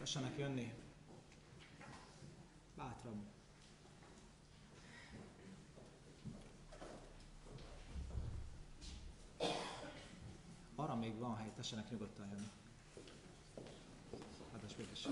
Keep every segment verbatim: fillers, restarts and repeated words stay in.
Tessenek jönni. Bátran. Arra még van hely, tessenek nyugodtan jönni. Hát a spékesség.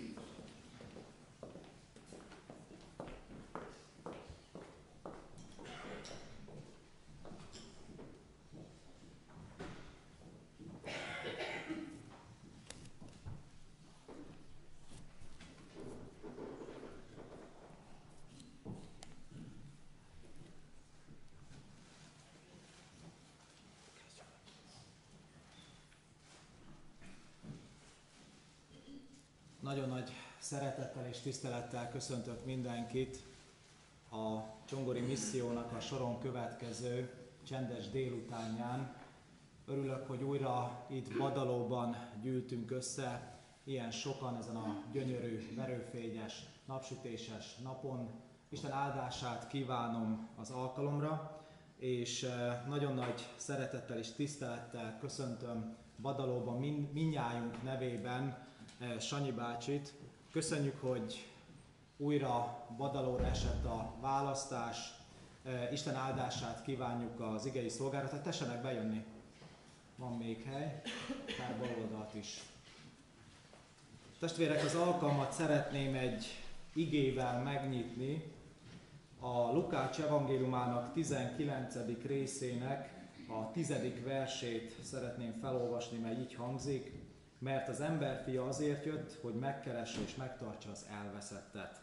Nagyon nagy szeretettel és tisztelettel köszöntök mindenkit a Csongori Missziónak a soron következő csendes délutánján. Örülök, hogy újra itt Badalóban gyűltünk össze, ilyen sokan ezen a gyönyörű, verőfényes, napsütéses napon. Isten áldását kívánom az alkalomra, és nagyon nagy szeretettel és tisztelettel köszöntöm Badalóban min- mindnyájunk nevében Sanyi bácsit. Köszönjük, hogy újra Badalóra esett a választás. Isten áldását kívánjuk az igei szolgálatra. Tessenek bejönni. Van még hely, akár bal oldalt is. Testvérek, az alkalmat szeretném egy igével megnyitni. A Lukács evangéliumának tizenkilencedik részének a tizedik versét szeretném felolvasni, mert így hangzik: mert az emberfia azért jött, hogy megkeresse és megtartsa az elveszettet.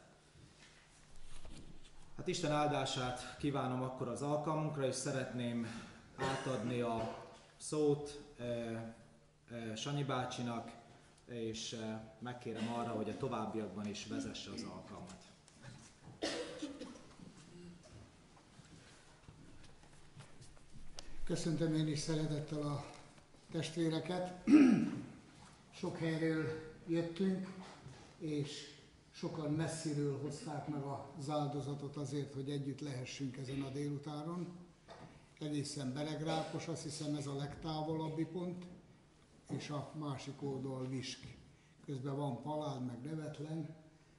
Hát Isten áldását kívánom akkor az alkalmunkra, és szeretném átadni a szót e, e, Sanyi bácsinak, és e, megkérem arra, hogy a továbbiakban is vezesse az alkalmat. Köszöntöm én is szeretettel a testvéreket. Sok helyről jöttünk, és sokan messziről hozták meg az áldozatot azért, hogy együtt lehessünk ezen a délutáron. Egészen Beregrákos, azt hiszem ez a legtávolabbi pont, és a másik oldal Visk. Közben van Palád, meg Nevetlen.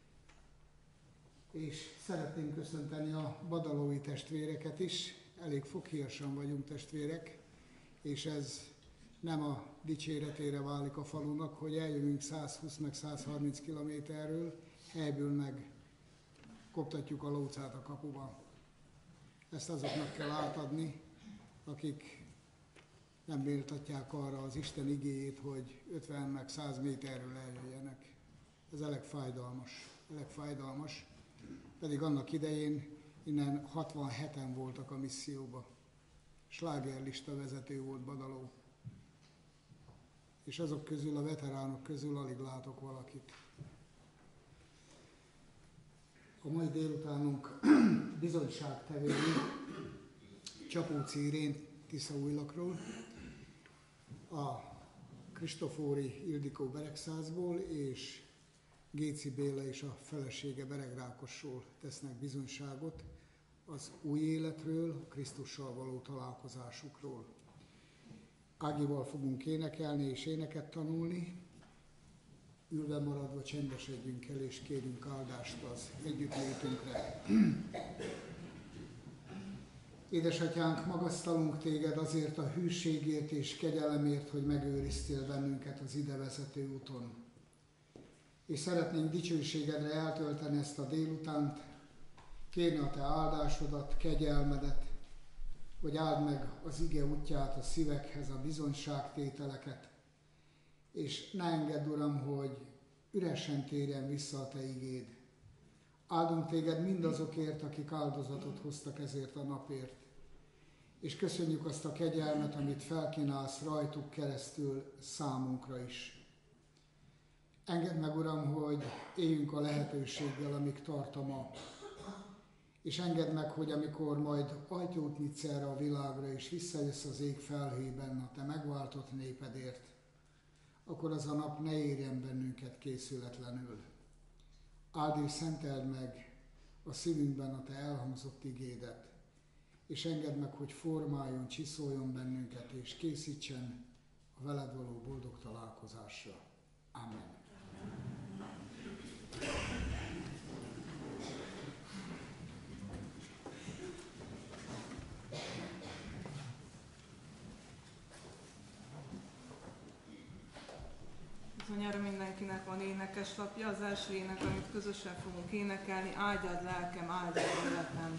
És szeretném köszönteni a badalói testvéreket is. Elég foghíjasan vagyunk testvérek, és ez nem a dicséretére válik a falunak, hogy eljövünk százhúsz meg százharminc kilométerről, helyből meg koptatjuk a lócát a kapuban. Ezt azoknak kell átadni, akik nem méltatják arra az Isten igéjét, hogy ötven meg száz méterről eljöjjenek. Ez elég fájdalmas, elég fájdalmas. Pedig annak idején innen hatvanheten voltak a misszióba. Slágerlista vezető volt Badaló. És azok közül, a veteránok közül alig látok valakit. A mai délutánunk bizonyságtevői Csapóci Irén Tiszaújlakról, a Kristófóri Ildikó Beregszázból és Géci Béla és a felesége Beregrákosról tesznek bizonyságot az új életről, a Krisztussal való találkozásukról. Ágival fogunk énekelni és éneket tanulni. Ülve maradva csendesedjünk el és kérjünk áldást az együttlétünkre. Édesatyánk, magasztalunk téged azért a hűségért és kegyelemért, hogy megőriztél bennünket az ide vezető úton. És szeretnénk dicsőségedre eltölteni ezt a délutánt, kérni a te áldásodat, kegyelmedet, hogy áld meg az ige útját a szívekhez, a bizonyságtételeket, és ne engedd, Uram, hogy üresen térjen vissza a te igéd. Áldunk téged mindazokért, akik áldozatot hoztak ezért a napért, és köszönjük azt a kegyelmet, amit felkínálsz rajtuk keresztül számunkra is. Engedd meg, Uram, hogy éljünk a lehetőséggel, amíg tart a ma. És engedd meg, hogy amikor majd ajtót nyitsz erre a világra, és visszajössz az ég felhőben a te megváltott népedért, akkor az a nap ne érjen bennünket készületlenül. Áld és szenteld meg a szívünkben a te elhangzott igédet, és engedd meg, hogy formáljon, csiszoljon bennünket, és készítsen a veled való boldog találkozásra. Amen. Bizonyára mindenkinek van énekeslapja. Az első ének, amit közösen fogunk énekelni, áldjad lelkem, áldjad életem.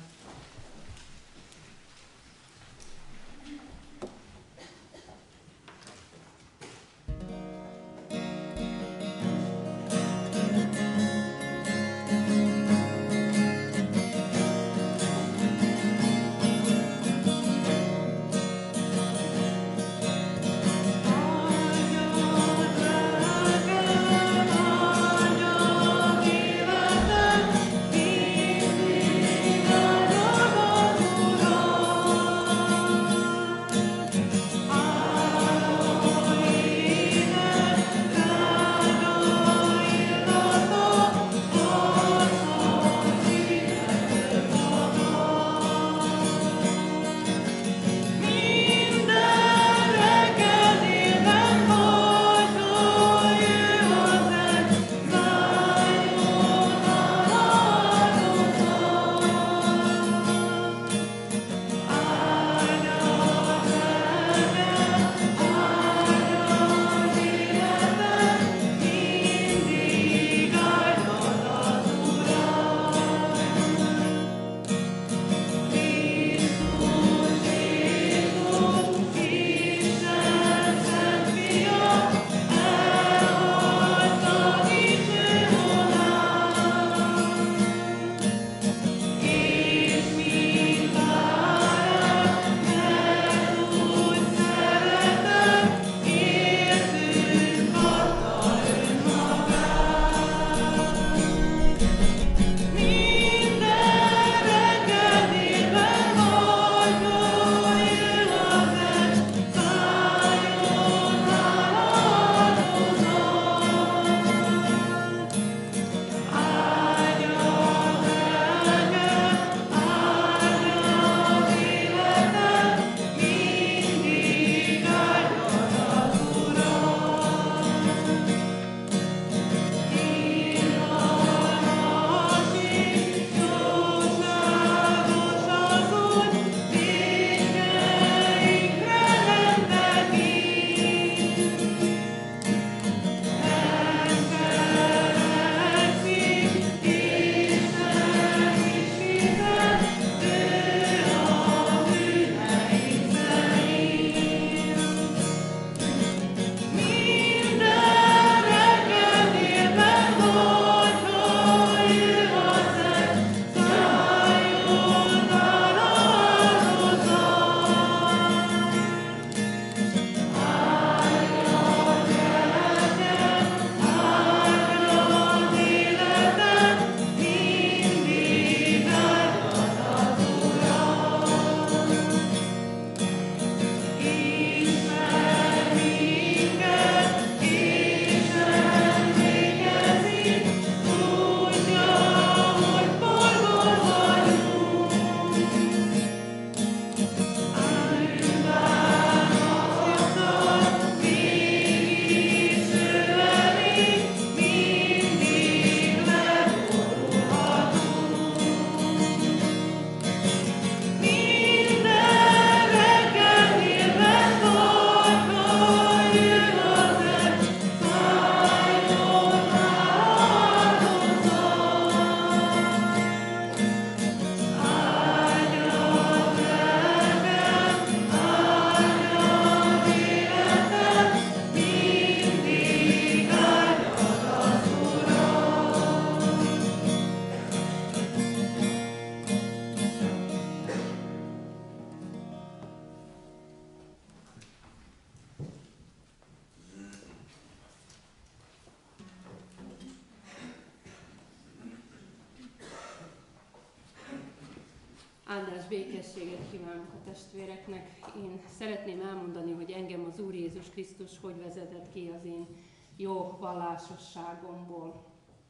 Áldás békességet kívánok a testvéreknek. Én szeretném elmondani, hogy engem az Úr Jézus Krisztus hogy vezetett ki az én jó vallásosságomból.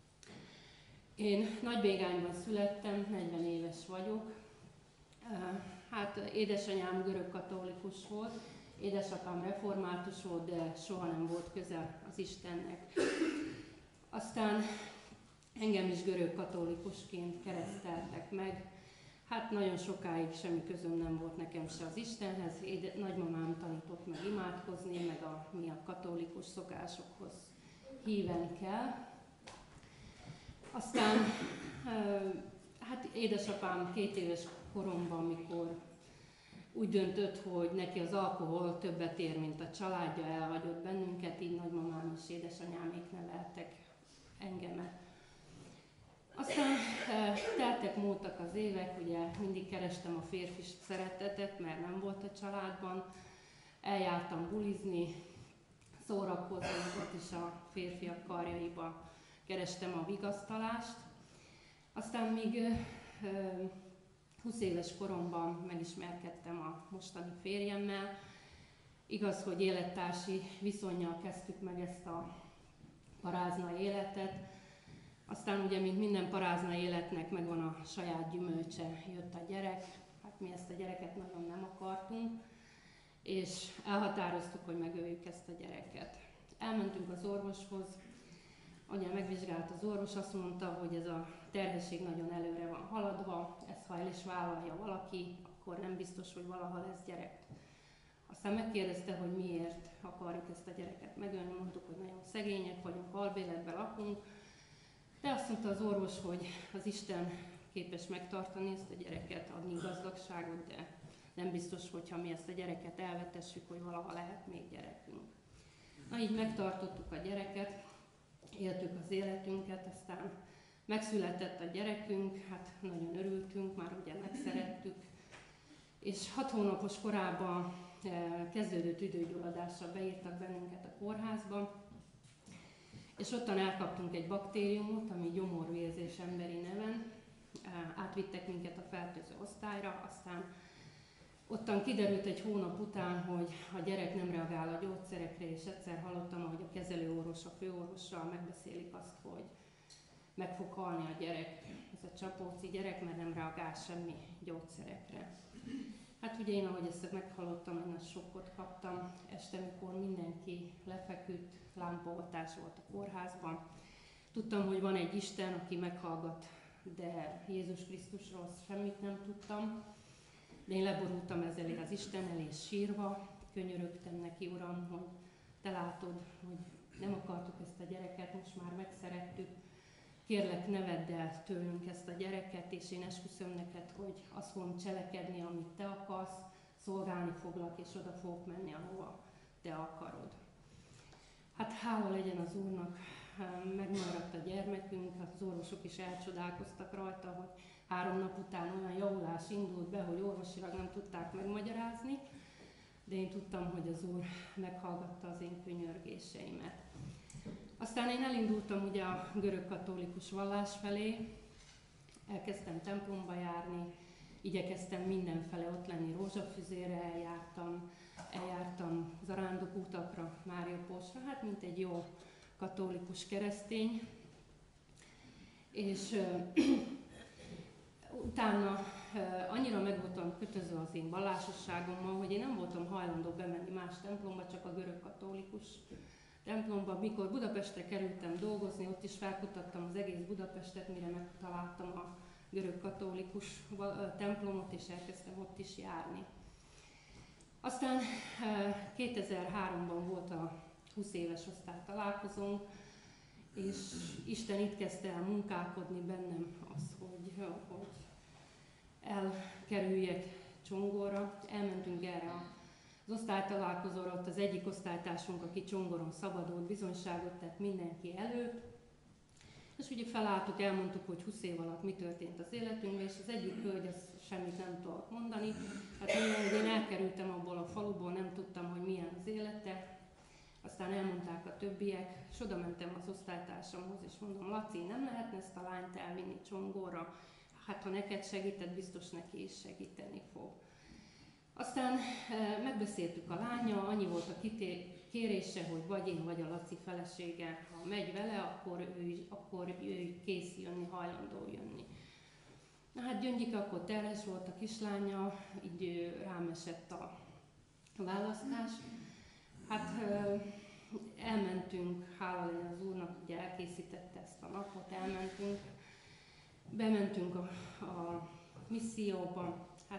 Én Nagybégányban születtem, negyven éves vagyok. Hát édesanyám görögkatolikus volt, édesapám református volt, de soha nem volt közel az Istennek. Aztán engem is görögkatolikusként kereszteltek meg. Hát nagyon sokáig semmi közöm nem volt nekem se az Istenhez. Éde, nagymamám tanított meg imádkozni, meg a mi a katolikus szokásokhoz híven kell. Aztán hát édesapám két éves koromban, amikor úgy döntött, hogy neki az alkohol többet ér, mint a családja, elhagyott bennünket, így nagymamám és édesanyámék neveltek engemet. Aztán teltek, múltak az évek, ugye mindig kerestem a férfi szeretetet, mert nem volt a családban. Eljártam bulizni, szórakozni, ott is a férfiak karjaiba kerestem a vigasztalást. Aztán még húsz éves koromban megismerkedtem a mostani férjemmel. Igaz, hogy élettársi viszonnyal kezdtük meg ezt a parázna életet. Aztán ugye, mint minden parázna életnek megvan a saját gyümölcse, jött a gyerek. Hát mi ezt a gyereket nagyon nem akartunk, és elhatároztuk, hogy megöljük ezt a gyereket. Elmentünk az orvoshoz, ugye megvizsgált az orvos, azt mondta, hogy ez a terhesség nagyon előre van haladva, ezt ha el is vállalja valaki, akkor nem biztos, hogy valaha lesz gyerek. Aztán megkérdezte, hogy miért akarjuk ezt a gyereket megölni, mondtuk, hogy nagyon szegények vagyunk, albéletben lakunk, de azt mondta az orvos, hogy az Isten képes megtartani ezt a gyereket, adni gazdagságot, de nem biztos, hogyha mi ezt a gyereket elvetessük, hogy valaha lehet még gyerekünk. Na így megtartottuk a gyereket, éltük az életünket, aztán megszületett a gyerekünk, hát nagyon örültünk, már ugye megszerettük, és hat hónapos korában kezdődő tüdőgyulladással beírtak bennünket a kórházba, és ottan elkaptunk egy baktériumot, ami gyomorvérzés emberi neven, átvittek minket a fertőző osztályra, aztán ottan kiderült egy hónap után, hogy a gyerek nem reagál a gyógyszerekre, és egyszer hallottam, hogy a kezelőorvos, a főorvossal megbeszélik azt, hogy meg fog halni a gyerek, ez a Csapóci gyerek, mert nem reagál semmi gyógyszerekre. Hát ugye én, ahogy ezt meghallottam, én nagy sokkot kaptam. Este, mikor mindenki lefeküdt, lámpaoltás volt a kórházban. Tudtam, hogy van egy Isten, aki meghallgat, de Jézus Krisztusról semmit nem tudtam. De én leborultam ezzel az Isten elé sírva, könyörögtem neki, Uram, hogy te látod, hogy nem akartuk ezt a gyereket, most már megszerettük. Kérlek, ne vedd el tőlünk ezt a gyereket, és én esküszöm neked, hogy azt fogom cselekedni, amit te akarsz, szolgálni foglak, és oda fogok menni, ahova te akarod. Hát hála legyen az Úrnak, megmaradt a gyermekünk, az orvosok is elcsodálkoztak rajta, hogy három nap után olyan javulás indult be, hogy orvosilag nem tudták megmagyarázni, de én tudtam, hogy az Úr meghallgatta az én könyörgéseimet. Aztán én elindultam ugye a görög-katolikus vallás felé, elkezdtem templomba járni, igyekeztem mindenfele ott lenni, rózsafüzére eljártam, eljártam zarándok utakra, Máriaposra, hát mint egy jó katolikus keresztény. És uh, utána uh, annyira meg voltam kötözve az én vallásosságommal, hogy én nem voltam hajlandó bemenni más templomba, csak a görög-katolikus templomba. Mikor Budapestre kerültem dolgozni, ott is felkutattam az egész Budapestet, mire megtaláltam a görög-katolikus templomot, és elkezdtem ott is járni. Aztán kétezer-háromban volt a húsz éves osztálytalálkozónk, és Isten itt kezdte el munkálkodni bennem az, hogy, hogy elkerüljek Csongorra. Elmentünk erre az osztálytalálkozóra, ott az egyik osztálytársunk, aki Csongoron szabadult, bizonyságot tett mindenki előtt. És ugye felálltuk, elmondtuk, hogy húsz év alatt mi történt az életünkben, és az egyik hölgy az semmit nem tudott mondani. Hát mondom, hogy én elkerültem abból a faluból, nem tudtam, hogy milyen az élete. Aztán elmondták a többiek, és oda mentem az osztálytársamhoz, és mondom, Laci, nem lehetne ezt a lányt elvinni Csongorra? Hát ha neked segített, biztos neki is segíteni fog. Aztán e, megbeszéltük a lánya, annyi volt a kérése, hogy vagy én, vagy a Laci felesége, ha megy vele, akkor ő, akkor ő kész jönni, hajlandó jönni. Na hát Gyöngyike akkor terhes volt a kislánya, így rám esett a választás. Hát e, elmentünk, hála legyen az Úrnak, ugye elkészítette ezt a napot, elmentünk, bementünk a, a misszióba. Hát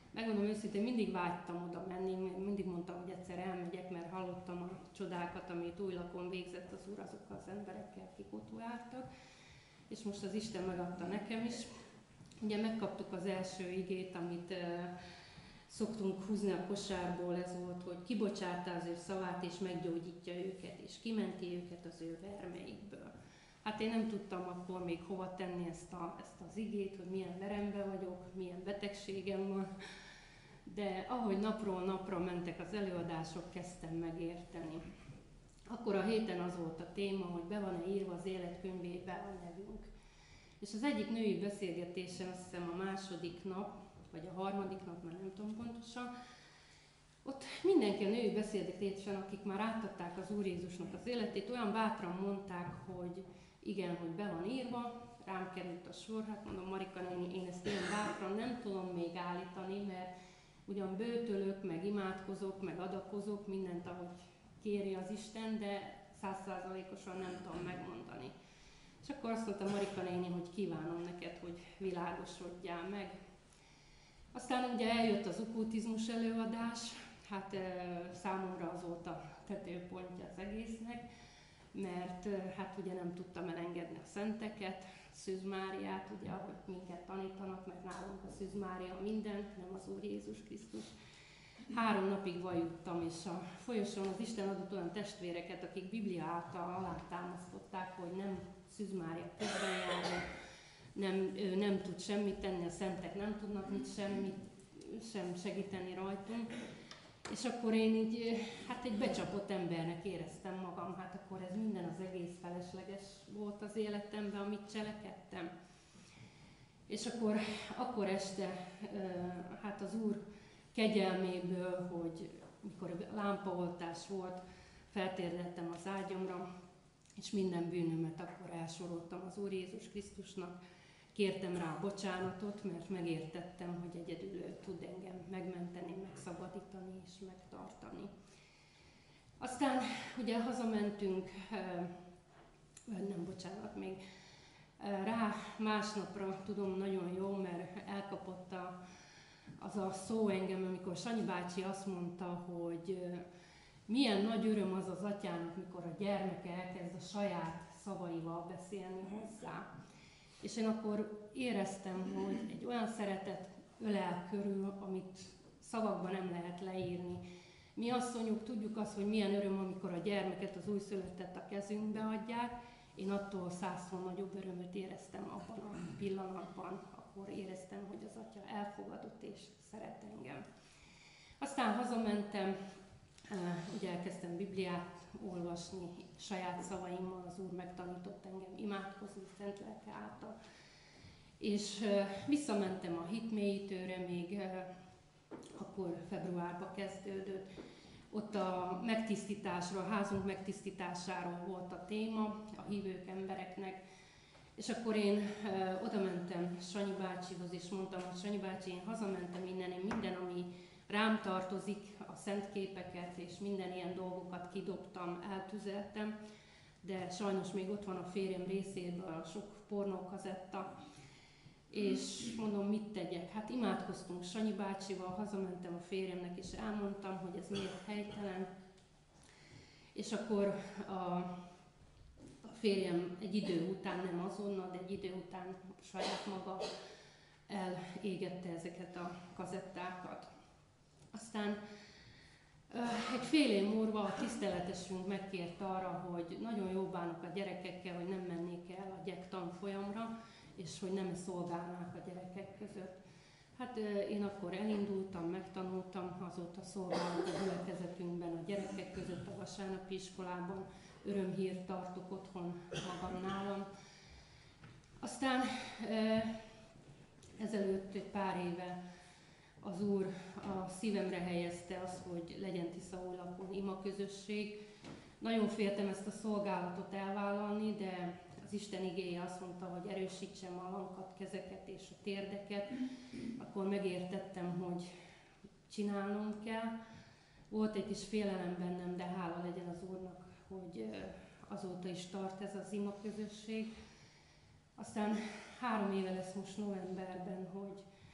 megmondom őszintén, mindig vágytam oda menni, mindig mondtam, hogy egyszer elmegyek, mert hallottam a csodákat, amit új lakon végzett az Úr azokkal az emberekkel, akik ott jártak, és most az Isten megadta nekem is. Ugye megkaptuk az első igét, amit uh, szoktunk húzni a kosárból, ez volt, hogy kibocsátá az ő szavát, és meggyógyítja őket, és kimenti őket az ő vermeikből. Hát én nem tudtam akkor még hova tenni ezt, a, ezt az igét, hogy milyen veremben vagyok, milyen betegségem van, de ahogy napról napra mentek az előadások, kezdtem megérteni. Akkor a héten az volt a téma, hogy be van-e írva az életkönyvébe a nevünk. És az egyik női beszélgetésen, azt hiszem a második nap, vagy a harmadik nap, már nem tudom pontosan, ott mindenki a női beszélgetésen, akik már átadták az Úr Jézusnak az életét, olyan bátran mondták, hogy igen, hogy be van írva, rám került a sor, hát mondom, Marika néni, én ezt ilyen bátran nem tudom még állítani, mert ugyan bőtölök, meg imádkozok, meg adakozok, mindent, ahogy kéri az Isten, de százszázalékosan nem tudom megmondani. És akkor azt mondta Marika néni, hogy kívánom neked, hogy világosodjál meg. Aztán ugye eljött az okkultizmus előadás, hát e, számomra az volt a tetőpontja az egésznek, mert e, hát ugye nem tudtam elengedni a szenteket, Szűz Máriát, ugye ahogy minket tanítanak, mert nálunk a Szűz Mária minden, nem az Úr Jézus Krisztus. Három napig vajudtam, és a folyosón az Isten adott olyan testvéreket, akik Biblia által alátámasztották, hogy nem Szűz Mária közbenjáró, nem, ő nem tud semmit tenni, a szentek nem tudnak mit semmit sem segíteni rajtunk. És akkor én így, hát egy becsapott embernek éreztem magam, hát akkor ez minden az egész felesleges volt az életemben, amit cselekedtem. És akkor, akkor este, hát az Úr kegyelméből, hogy mikor lámpaoltás volt, feltérdettem az ágyamra, és minden bűnömet akkor elsoroltam az Úr Jézus Krisztusnak. Kértem rá a bocsánatot, mert megértettem, hogy egyedül ő tud engem megmenteni, megszabadítani és megtartani. Aztán ugye hazamentünk, nem bocsánat, még rá másnapra tudom nagyon jó, mert elkapott a, az a szó engem, amikor Sanyi bácsi azt mondta, hogy milyen nagy öröm az az atyának, mikor a gyermeke elkezd a saját szavaival beszélni hozzá. És én akkor éreztem, hogy egy olyan szeretet ölel körül, amit szavakban nem lehet leírni. Mi asszonyok tudjuk azt, hogy milyen öröm, amikor a gyermeket, az újszülöttet a kezünkbe adják. Én attól százszor nagyobb örömöt éreztem abban a pillanatban, akkor éreztem, hogy az atya elfogadott és szeret engem. Aztán hazamentem, ugye elkezdtem Bibliát olvasni, saját szavaimmal az Úr megtanított engem imádkozni szent lelke által. És visszamentem a hitmélyítőre, még akkor februárban kezdődött. Ott a megtisztításról, a házunk megtisztításáról volt a téma, a hívők embereknek. És akkor én oda mentem Sanyi bácsihoz, és mondtam, hogy Sanyi bácsi, én hazamentem innen, én minden, ami rám tartozik, a szent képeket és minden ilyen dolgokat kidobtam, eltüzeltem, de sajnos még ott van a férjem részéből a sok pornókazetta, és mondom, mit tegyek? Hát imádkoztunk Sanyi bácsival, hazamentem a férjemnek, és elmondtam, hogy ez miért helytelen, és akkor a, a férjem egy idő után, nem azonnal, de egy idő után saját maga elégette ezeket a kazettákat. Aztán egy fél év múlva a tiszteletesünk megkért arra, hogy nagyon jó bánok a gyerekekkel, hogy nem mennék el a gyek tanfolyamra, és hogy nem szolgálnák a gyerekek között. Hát én akkor elindultam, megtanultam, azóta szolgálok a gyülekezetünkben a gyerekek között a vasárnapi iskolában, örömhírt tartok otthon magam nálam. Aztán ezelőtt egy pár éve az Úr a szívemre helyezte azt, hogy legyen Tiszaújlakon ima közösség. Nagyon féltem ezt a szolgálatot elvállalni, de az Isten igéje azt mondta, hogy erősítsem a lankat, kezeket és a térdeket. Akkor megértettem, hogy csinálnom kell. Volt egy kis félelem bennem, de hála legyen az Úrnak, hogy azóta is tart ez az ima közösség. Aztán három éve lesz most novemberben, hogy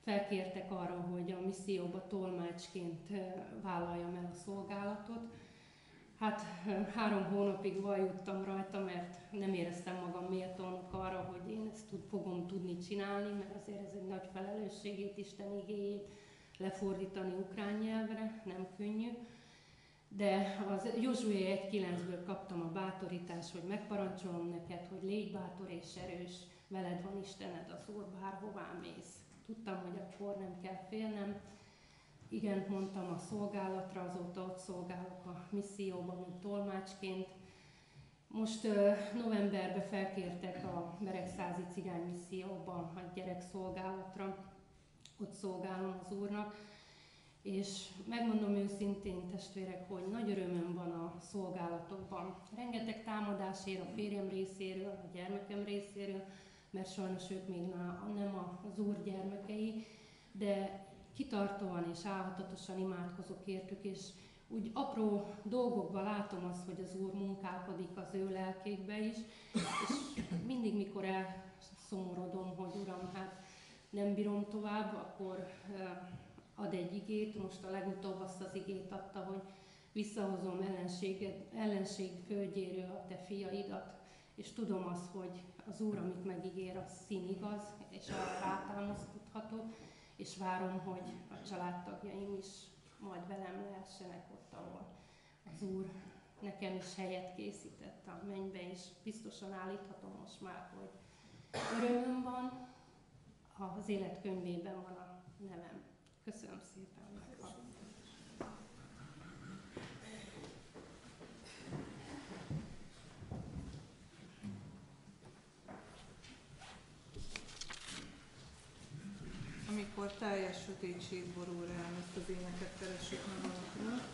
felkértek arra, hogy a misszióba tolmácsként vállaljam el a szolgálatot. Hát három hónapig vajudtam rajta, mert nem éreztem magam méltónak arra, hogy én ezt tud, fogom tudni csinálni, mert azért ez egy nagy felelősségét, Isten igéjét lefordítani ukrán nyelvre, nem könnyű. De az Józsué egy kilencből kaptam a bátorítást, hogy megparancsolom neked, hogy légy bátor és erős, veled van Istened az Úr, bárhová mész. Tudtam, hogy akkor nem kell félnem. Igent mondtam a szolgálatra, azóta ott szolgálok a misszióban, mint tolmácsként. Most uh, novemberben felkértek a Beregszázi Cigány Misszióban a gyerekszolgálatra, ott szolgálom az Úrnak. És megmondom őszintén, testvérek, hogy nagy örömöm van a szolgálatokban. Rengeteg támadás ér a férjem részéről, a gyermekem részéről, mert sajnos ők még nem az Úr gyermekei, de kitartóan és álhatatosan imádkozok értük, és úgy apró dolgokban látom azt, hogy az Úr munkálkodik az ő lelkékbe is, és mindig, mikor elszomorodom, hogy Uram, hát nem bírom tovább, akkor ad egy igét, most a legutóbb azt az igét adta, hogy visszahozom ellenség földjéről a te fiaidat, és tudom azt, hogy az Úr, amit megígér, az színigaz, és arra rátámaszkodhatok, és várom, hogy a családtagjaim is majd velem lehessenek ott, ahol az Úr nekem is helyet készített a mennybe, és biztosan állíthatom most már, hogy örömöm van, az életkönyvében van a nevem. Köszönöm szépen. Amikor teljes sötétség borul rám, ezt az éneket keressük meg magunknak.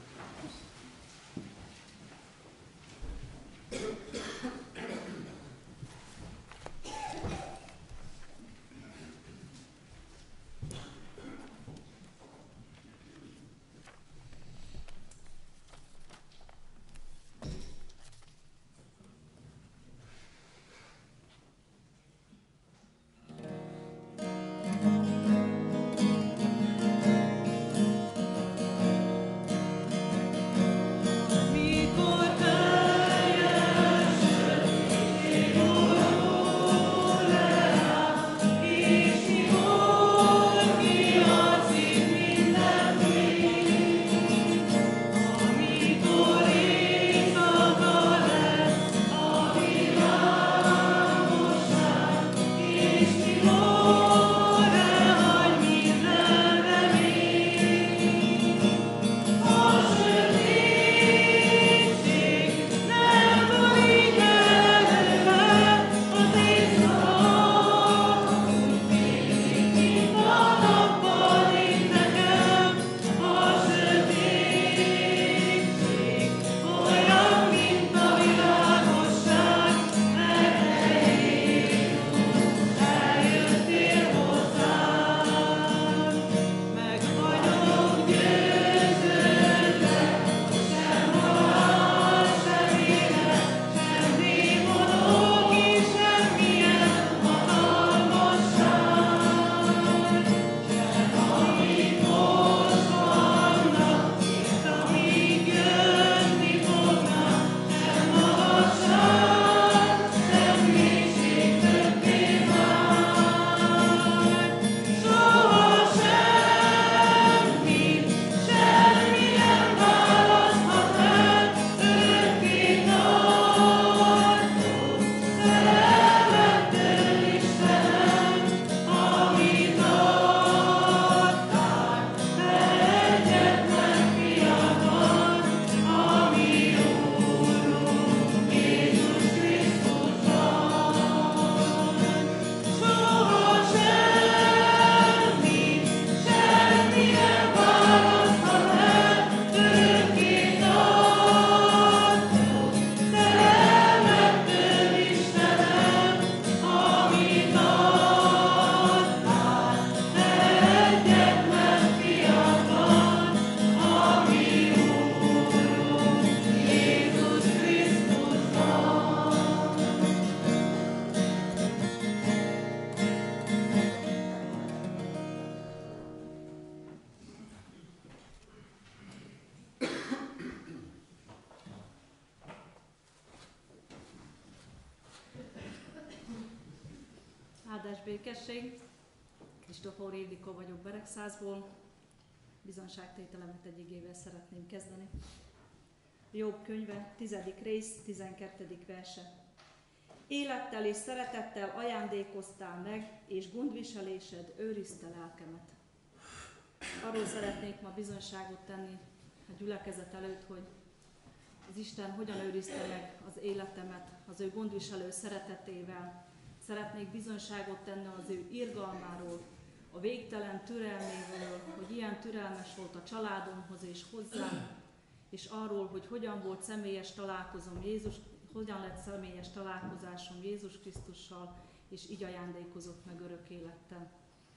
Áldás békesség! Kristófor Ildikó vagyok Beregszázból. Bizonságtételemet egy igével szeretném kezdeni. Jobb könyve, tizedik rész, tizenkettedik verse. Élettel és szeretettel ajándékoztál meg, és gondviselésed őrizte lelkemet. Arról szeretnék ma bizonyságot tenni a gyülekezet előtt, hogy az Isten hogyan őrizte meg az életemet az ő gondviselő szeretetével. Szeretnék bizonyságot tenni az ő irgalmáról, a végtelen türelméről, hogy ilyen türelmes volt a családomhoz és hozzám, és arról, hogy hogyan volt személyes találkozom Jézus, hogyan lett személyes találkozásom Jézus Krisztussal, és így ajándékozott meg örök élettel.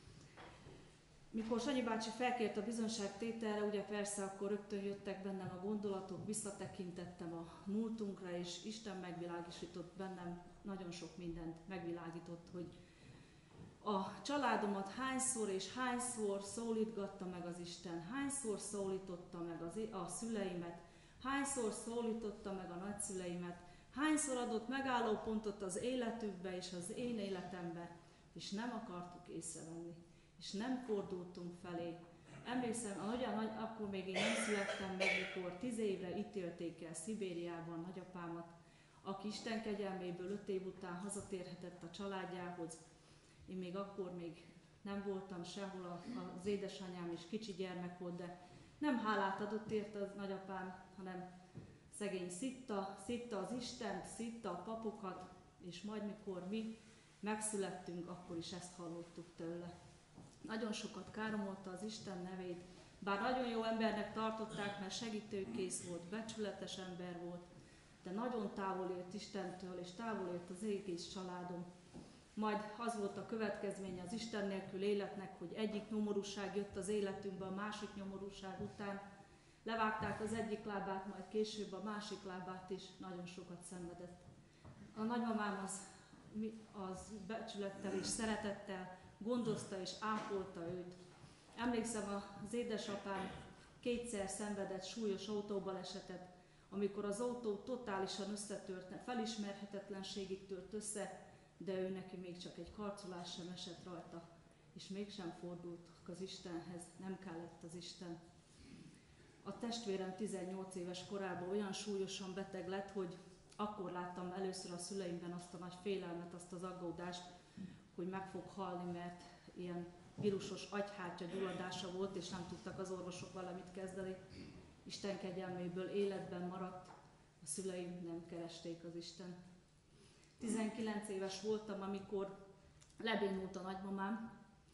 Mikor Sanyi bácsi felkért a bizonyságtételre, ugye persze akkor rögtön jöttek bennem a gondolatok, visszatekintettem a múltunkra, és Isten megvilágított bennem nagyon sok mindent, megvilágított, hogy a családomat hányszor és hányszor szólítgatta meg az Isten, hányszor szólította meg az, a szüleimet, hányszor szólította meg a nagyszüleimet, hányszor adott megállópontot az életükbe és az én életembe, és nem akartuk észrevenni, és nem fordultunk felé. Emlékszem, olyan nagy, akkor még én nem születtem meg, mikor tíz évre ítélték el Szibériában nagyapámat, aki Isten kegyelméből öt év után hazatérhetett a családjához. Én még akkor még nem voltam sehol, az édesanyám is kicsi gyermek volt, de nem hálát adott érte az nagyapám, hanem szegény szitta, szitta az Istent, szitta a papokat, és majd mikor mi megszülettünk, akkor is ezt hallottuk tőle. Nagyon sokat káromolta az Isten nevét, bár nagyon jó embernek tartották, mert segítőkész volt, becsületes ember volt, de nagyon távol élt Istentől, és távol élt az egész családom. Majd az volt a következménye az Isten nélkül életnek, hogy egyik nyomorúság jött az életünkbe a másik nyomorúság után. Levágták az egyik lábát, majd később a másik lábát is, nagyon sokat szenvedett. A nagymamám az, az becsülettel és szeretettel gondozta és ápolta őt. Emlékszem, az édesapám kétszer szenvedett súlyos autóbalesetet, amikor az autó totálisan összetört, felismerhetetlenségig tört össze, de ő neki még csak egy karcolás sem esett rajta, és mégsem fordultak az Istenhez, nem kellett az Isten. A testvérem tizennyolc éves korában olyan súlyosan beteg lett, hogy akkor láttam először a szüleimben azt a nagy félelmet, azt az aggódást, hogy meg fog halni, mert ilyen vírusos agyhártya gyulladása volt, és nem tudtak az orvosok vele mit kezdeni. Isten kegyelméből életben maradt, a szüleim nem keresték az Istent. tizenkilenc éves voltam, amikor lebénult a nagymamám,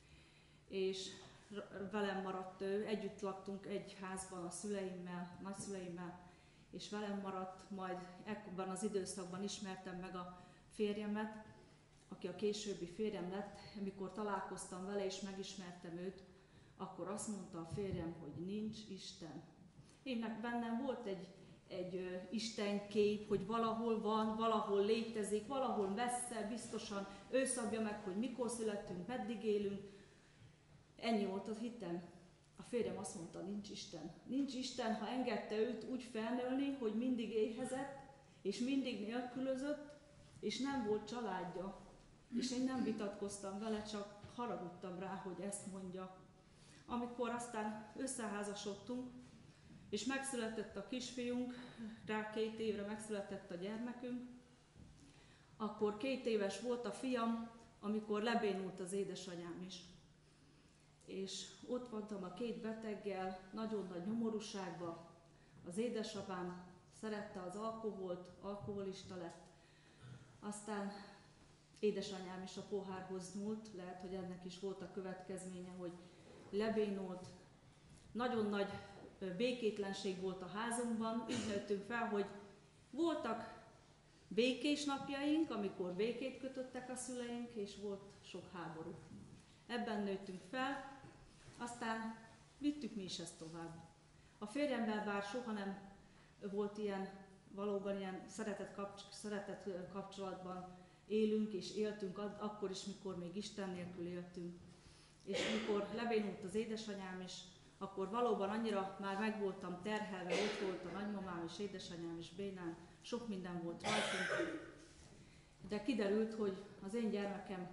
és velem maradt ő, együtt laktunk egy házban a szüleimmel, nagyszüleimmel, és velem maradt, majd ekkorban az időszakban ismertem meg a férjemet, aki a későbbi férjem lett. Amikor találkoztam vele és megismertem őt, akkor azt mondta a férjem, hogy nincs Isten. Én bennem volt egy egy ö, Isten kép, hogy valahol van, valahol létezik, valahol messze, biztosan ő szabja meg, hogy mikor születtünk, meddig élünk. Ennyi volt a hitem. A férjem azt mondta, nincs Isten. Nincs Isten, ha engedte őt úgy felnőni, hogy mindig éhezett, és mindig nélkülözött, és nem volt családja. És én nem vitatkoztam vele, csak haragudtam rá, hogy ezt mondja. Amikor aztán összeházasodtunk, és megszületett a kisfiunk, rá két évre megszületett a gyermekünk, akkor két éves volt a fiam, amikor lebénult az édesanyám is. És ott voltam a két beteggel, nagyon nagy nyomorúságban. Az édesapám szerette az alkoholt, alkoholista lett. Aztán édesanyám is a pohárhoz nyúlt, lehet, hogy ennek is volt a következménye, hogy lebénult. Nagyon nagy békétlenség volt a házunkban, így nőttünk fel, hogy voltak békés napjaink, amikor békét kötöttek a szüleink, és volt sok háború. Ebben nőttünk fel, aztán vittük mi is ezt tovább. A férjemmel bár soha nem volt ilyen, valóban ilyen szeretett, kapcs- szeretett kapcsolatban élünk és éltünk, akkor is, mikor még Isten nélkül éltünk. És mikor lebénult az édesanyám is, akkor valóban annyira már meg voltam terhelve, ott volt a nagymamám és édesanyám is bénán, sok minden volt rajtunk. De kiderült, hogy az én gyermekem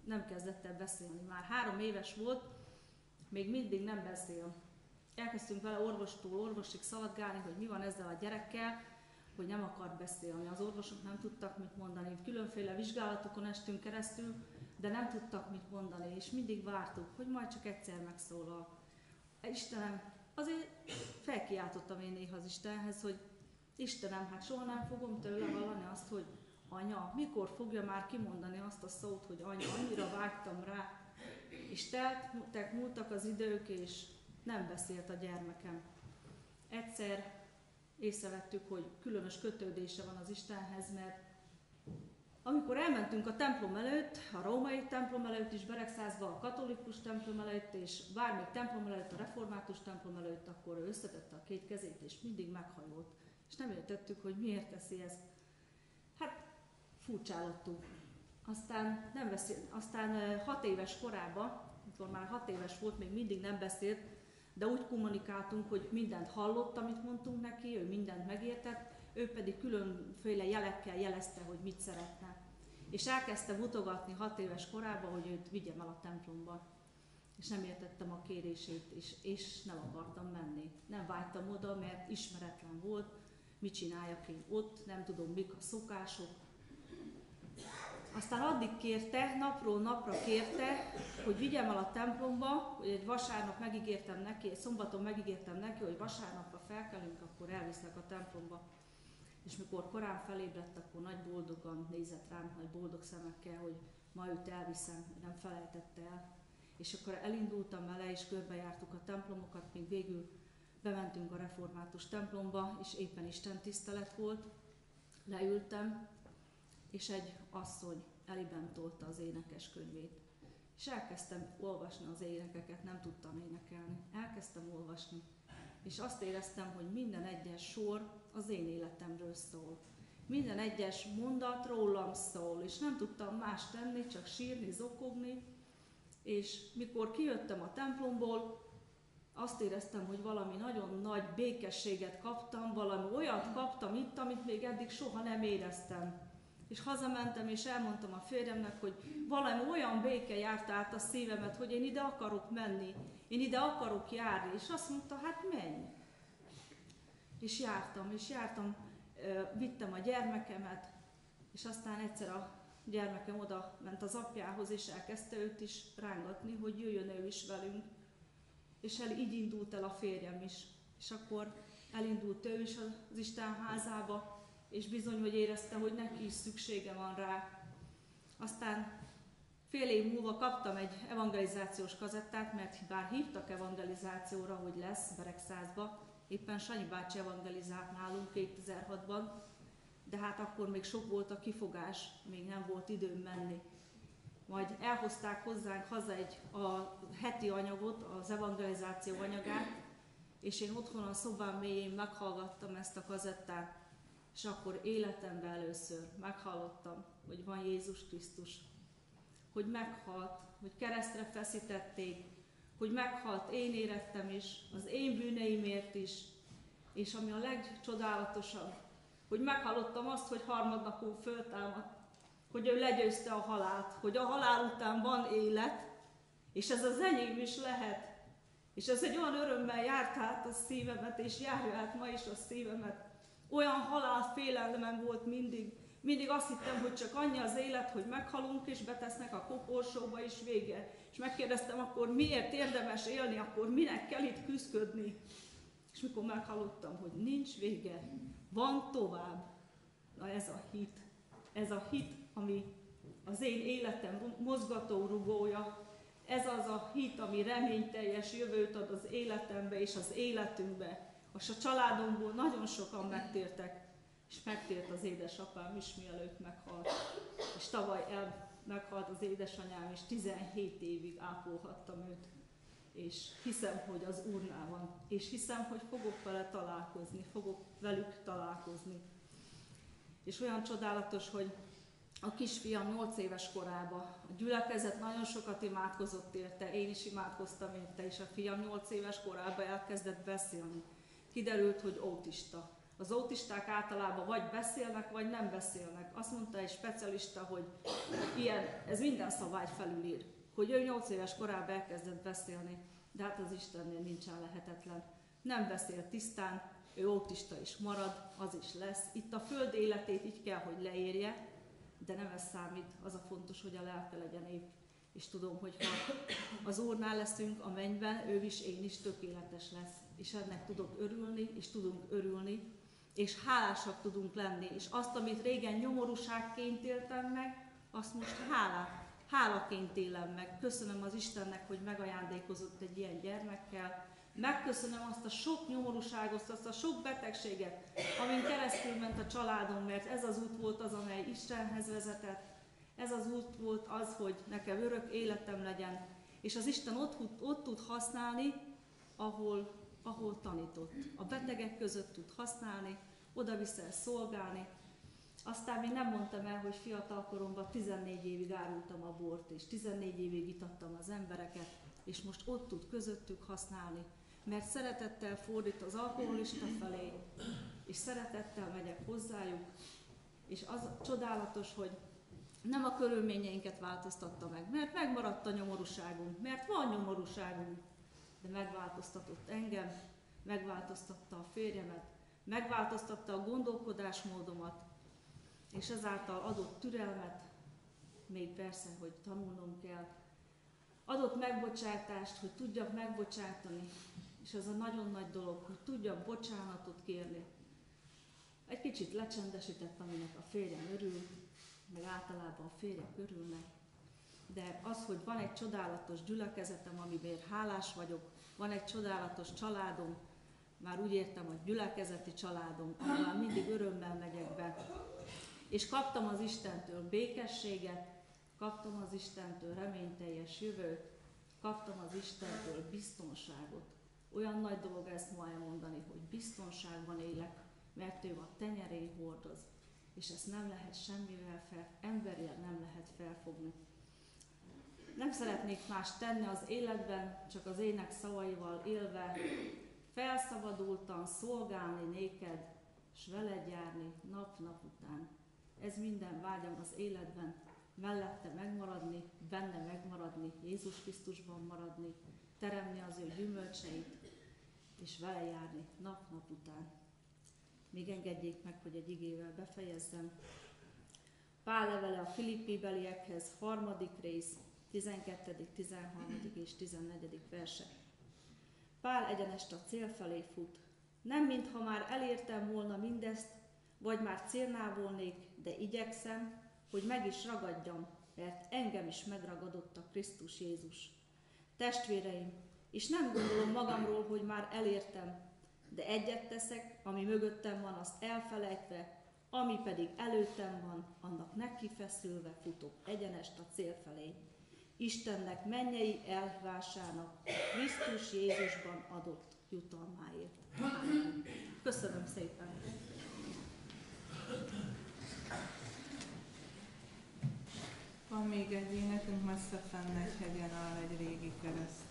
nem kezdett el beszélni. Már három éves volt, még mindig nem beszél. Elkezdtünk vele orvostól orvosig szaladgálni, hogy mi van ezzel a gyerekkel, hogy nem akar beszélni. Az orvosok nem tudtak mit mondani. Különféle vizsgálatokon estünk keresztül, de nem tudtak mit mondani, és mindig vártuk, hogy majd csak egyszer megszólal. Istenem, azért felkiáltottam én néha az Istenhez, hogy Istenem, hát soha nem fogom tőle hallani azt, hogy anya, mikor fogja már kimondani azt a szót, hogy anya, annyira vágytam rá. És teltek, múltak az idők, és nem beszélt a gyermekem. Egyszer észrevettük, hogy különös kötődése van az Istenhez, mert amikor elmentünk a templom előtt, a római templom előtt is, Beregszázba, a katolikus templom előtt, és bármelyik templom előtt, a református templom előtt, akkor ő összetette a két kezét, és mindig meghajolt. És nem értettük, hogy miért teszi ezt. Hát furcsálottuk. Aztán, nem beszélt, aztán hat éves korában, amikor már hat éves volt, még mindig nem beszélt, de úgy kommunikáltunk, hogy mindent hallott, amit mondtunk neki, ő mindent megértett, ő pedig különféle jelekkel jelezte, hogy mit szeretne. És elkezdte mutogatni hat éves korában, hogy őt vigyem el a templomba. És nem értettem a kérését, és, és nem akartam menni. Nem vágytam oda, mert ismeretlen volt, mit csináljak én ott, nem tudom, mik a szokások. Aztán addig kérte, napról napra kérte, hogy vigyem el a templomba, hogy egy vasárnap megígértem neki, egy szombaton megígértem neki, hogy vasárnapra felkelünk, akkor elviszlek a templomba. És mikor korán felébredt, akkor nagy boldogan nézett rám, nagy boldog szemekkel, hogy ma őt elviszem, nem felejtette el. És akkor elindultam vele, és körbejártuk a templomokat, még végül bementünk a református templomba, és éppen Isten tisztelet volt. Leültem, és egy asszony eliben tolta az énekeskönyvét. És elkezdtem olvasni az énekeket, nem tudtam énekelni. Elkezdtem olvasni, és azt éreztem, hogy minden egyes sor az én életemről szól. Minden egyes mondat rólam szól, és nem tudtam más tenni, csak sírni, zokogni. És mikor kijöttem a templomból, azt éreztem, hogy valami nagyon nagy békességet kaptam, valami olyat kaptam itt, amit még eddig soha nem éreztem. És hazamentem, és elmondtam a férjemnek, hogy valami olyan béke járta át a szívemet, hogy én ide akarok menni, én ide akarok járni. És azt mondta, hát menj. És jártam, és jártam, vittem a gyermekemet, és aztán egyszer a gyermekem oda ment az apjához, és elkezdte őt is rángatni, hogy jöjjön ő is velünk. És el, így indult el a férjem is. És akkor elindult ő is az Isten házába, és bizony, hogy érezte, hogy neki is szüksége van rá. Aztán fél év múlva kaptam egy evangelizációs kazettát, mert bár hívtak evangelizációra, hogy lesz Beregszázba, éppen Sanyi bácsi evangelizált nálunk kétezer-hatban, de hát akkor még sok volt a kifogás, még nem volt időm menni. Majd elhozták hozzánk haza egy a heti anyagot, az evangelizáció anyagát, és én otthon a szobám mélyén meghallgattam ezt a kazettát, és akkor életemben először meghallottam, hogy van Jézus Krisztus, hogy meghalt, hogy keresztre feszítették, hogy meghalt, én érettem is, az én bűneimért is, és ami a legcsodálatosabb, hogy meghallottam azt, hogy harmadnapon föltámadt, hogy ő legyőzte a halált, hogy a halál után van élet, és ez az enyém is lehet. És ez egy olyan örömmel járt át a szívemet, és járja át ma is a szívemet. Olyan halálfélelmem volt mindig. Mindig azt hittem, hogy csak annyi az élet, hogy meghalunk, és betesznek a koporsóba, és vége. És megkérdeztem, akkor miért érdemes élni, akkor minek kell itt küszködni. És mikor meghallottam, hogy nincs vége, van tovább. Na ez a hit. Ez a hit, ami az én életem mozgatórugója. Ez az a hit, ami reményteljes jövőt ad az életembe és az életünkbe. És a családomból nagyon sokan megtértek, és megtért az édesapám is, mielőtt meghalt. És tavaly el meghalt az édesanyám, és tizenhét évig ápolhattam őt. És hiszem, hogy az Úrnál van. És hiszem, hogy fogok vele találkozni, fogok velük találkozni. És olyan csodálatos, hogy a kisfiam nyolc éves korában a gyülekezet nagyon sokat imádkozott érte, én is imádkoztam érte, és a fiam nyolc éves korában elkezdett beszélni. Kiderült, hogy autista. Az autisták általában vagy beszélnek, vagy nem beszélnek. Azt mondta egy specialista, hogy ilyen, ez minden szabály felülír, hogy ő nyolc éves korában elkezdett beszélni, de hát az Istennél nincsen lehetetlen. Nem beszél tisztán, ő autista is marad, az is lesz. Itt a föld életét így kell, hogy leérje, de nem ez számít, az a fontos, hogy a lelke legyen épp. És tudom, hogy ha az Úrnál leszünk a mennyben, ő is, én is tökéletes lesz. És ennek tudok örülni, és tudunk örülni, és hálásak tudunk lenni. És azt, amit régen nyomorúságként éltem meg, azt most hálá, hálaként élem meg. Köszönöm az Istennek, hogy megajándékozott egy ilyen gyermekkel. Megköszönöm azt a sok nyomorúságot, azt a sok betegséget, amin keresztül ment a családom, mert ez az út volt az, amely Istenhez vezetett. Ez az út volt az, hogy nekem örök életem legyen, és az Isten ott, ott tud használni, ahol, ahol tanított. A betegek között tud használni, oda-vissza szolgálni. Aztán még nem mondtam el, hogy fiatal koromban tizennégy évig árultam a bort, és tizennégy évig itattam az embereket, és most ott tud közöttük használni, mert szeretettel fordít az alkoholista felé, és szeretettel megyek hozzájuk, és az csodálatos, hogy nem a körülményeinket változtatta meg, mert megmaradt a nyomorúságunk, mert van nyomorúságunk, de megváltoztatott engem, megváltoztatta a férjemet, megváltoztatta a gondolkodásmódomat, és ezáltal adott türelmet, még persze, hogy tanulnom kell, adott megbocsátást, hogy tudjak megbocsátani, és ez a nagyon nagy dolog, hogy tudjak bocsánatot kérni. Egy kicsit lecsendesített, aminek a férjem örül, meg általában a férjek örülnek, de az, hogy van egy csodálatos gyülekezetem, amiben hálás vagyok, van egy csodálatos családom, már úgy értem, hogy gyülekezeti családom, ahol mindig örömmel megyek be, és kaptam az Istentől békességet, kaptam az Istentől reményteljes jövőt, kaptam az Istentől biztonságot. Olyan nagy dolog ezt ma elmondani, hogy biztonságban élek, mert ő a tenyerén hordoz, és ezt nem lehet semmivel fel, emberileg nem lehet felfogni. Nem szeretnék más tenni az életben, csak az ének szavaival élve, felszabadultan szolgálni néked, s veled járni nap-nap után. Ez minden vágyam az életben, mellette megmaradni, benne megmaradni, Jézus Krisztusban maradni, teremni az ő gyümölcseit, és vele járni nap-nap után. Még engedjék meg, hogy egy igével befejezzem. Pál levele a Filippibeliekhez, harmadik rész, tizenkettedik, tizenharmadik és tizennegyedik verse. Pál egyenest a cél felé fut. Nem mintha már elértem volna mindezt, vagy már célnál volnék, de igyekszem, hogy meg is ragadjam, mert engem is megragadott a Krisztus Jézus. Testvéreim, és nem gondolom magamról, hogy már elértem, de egyet teszek, ami mögöttem van, azt elfelejtve, ami pedig előttem van, annak nekifeszülve futok egyenest a cél felé. Istennek mennyei elhívásának Krisztus Jézusban adott jutalmáért. Amen. Köszönöm szépen! Van még egy énekünk, messze fenn egy hegyen áll egy régi kereszt.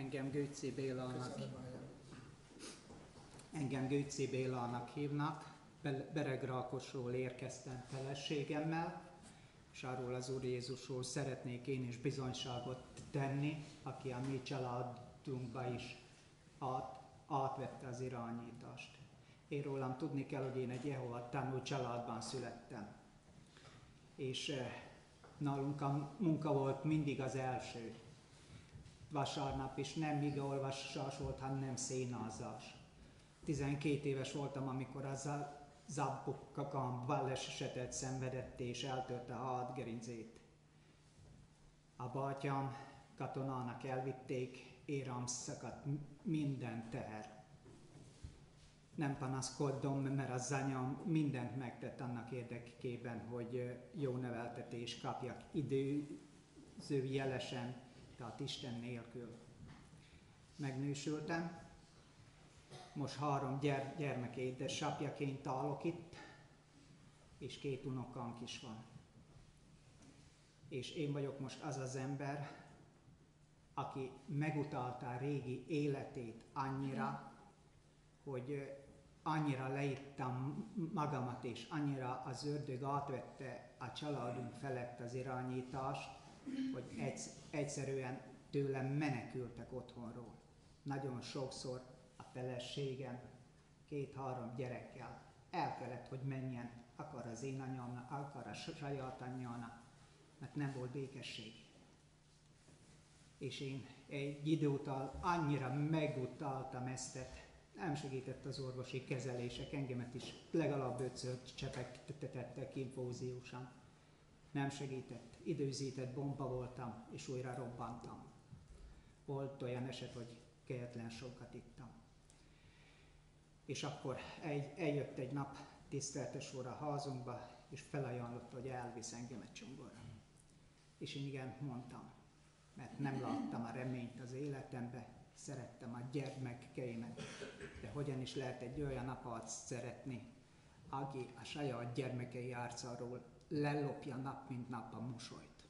Engem Gőczi Bélának, engem Gőczi Bélának hívnak, Beregrákosról érkeztem feleségemmel, és arról az Úr Jézusról szeretnék én is bizonyságot tenni, aki a mi családunkba is át, átvette az irányítást. Én rólam tudni kell, hogy én egy Jehova tanú családban születtem. És nálunk a munka volt mindig az első. Vasárnap is nem igeolvasás volt, hanem szénázás. tizenkét éves voltam, amikor az a Zabbukkakan balesetet szenvedett és eltörte a hátgerincét. A bátyám katonának elvitték, érám szakadt minden teher. Nem panaszkodom, mert az anyám mindent megtett annak érdekében, hogy jó neveltetést kapjak időzőjelesen, tehát Isten nélkül. Megnősültem, most három gyere, gyermek édesapjaként állok itt, és két unokánk is van. És én vagyok most az az ember, aki megutálta a régi életét annyira, hogy annyira leittam magamat, és annyira az ördög átvette a családunk felett az irányítást, hogy egyszerűen tőlem menekültek otthonról. Nagyon sokszor a feleségem két-három gyerekkel el kellett, hogy menjen, akar az én anyámnak, akar a saját anyjának, mert nem volt békesség. És én egy idő után annyira megutáltam ezt, nem segített az orvosi kezelések, engemet is legalább ötször csepegtettek infúziósan. Nem segített, időzített bomba voltam, és újra robbantam. Volt olyan eset, hogy kegyetlen sokat ittam. És akkor egy, eljött egy nap tiszteltes úr a házunkba, és felajánlotta, hogy elvisz engemet Csongorra. És én igen, mondtam, mert nem láttam a reményt az életembe, szerettem a gyermekeimet, de hogyan is lehet egy olyan apát szeretni, aki a saját gyermekei arcáról lelopja nap mint nap a mosolyt.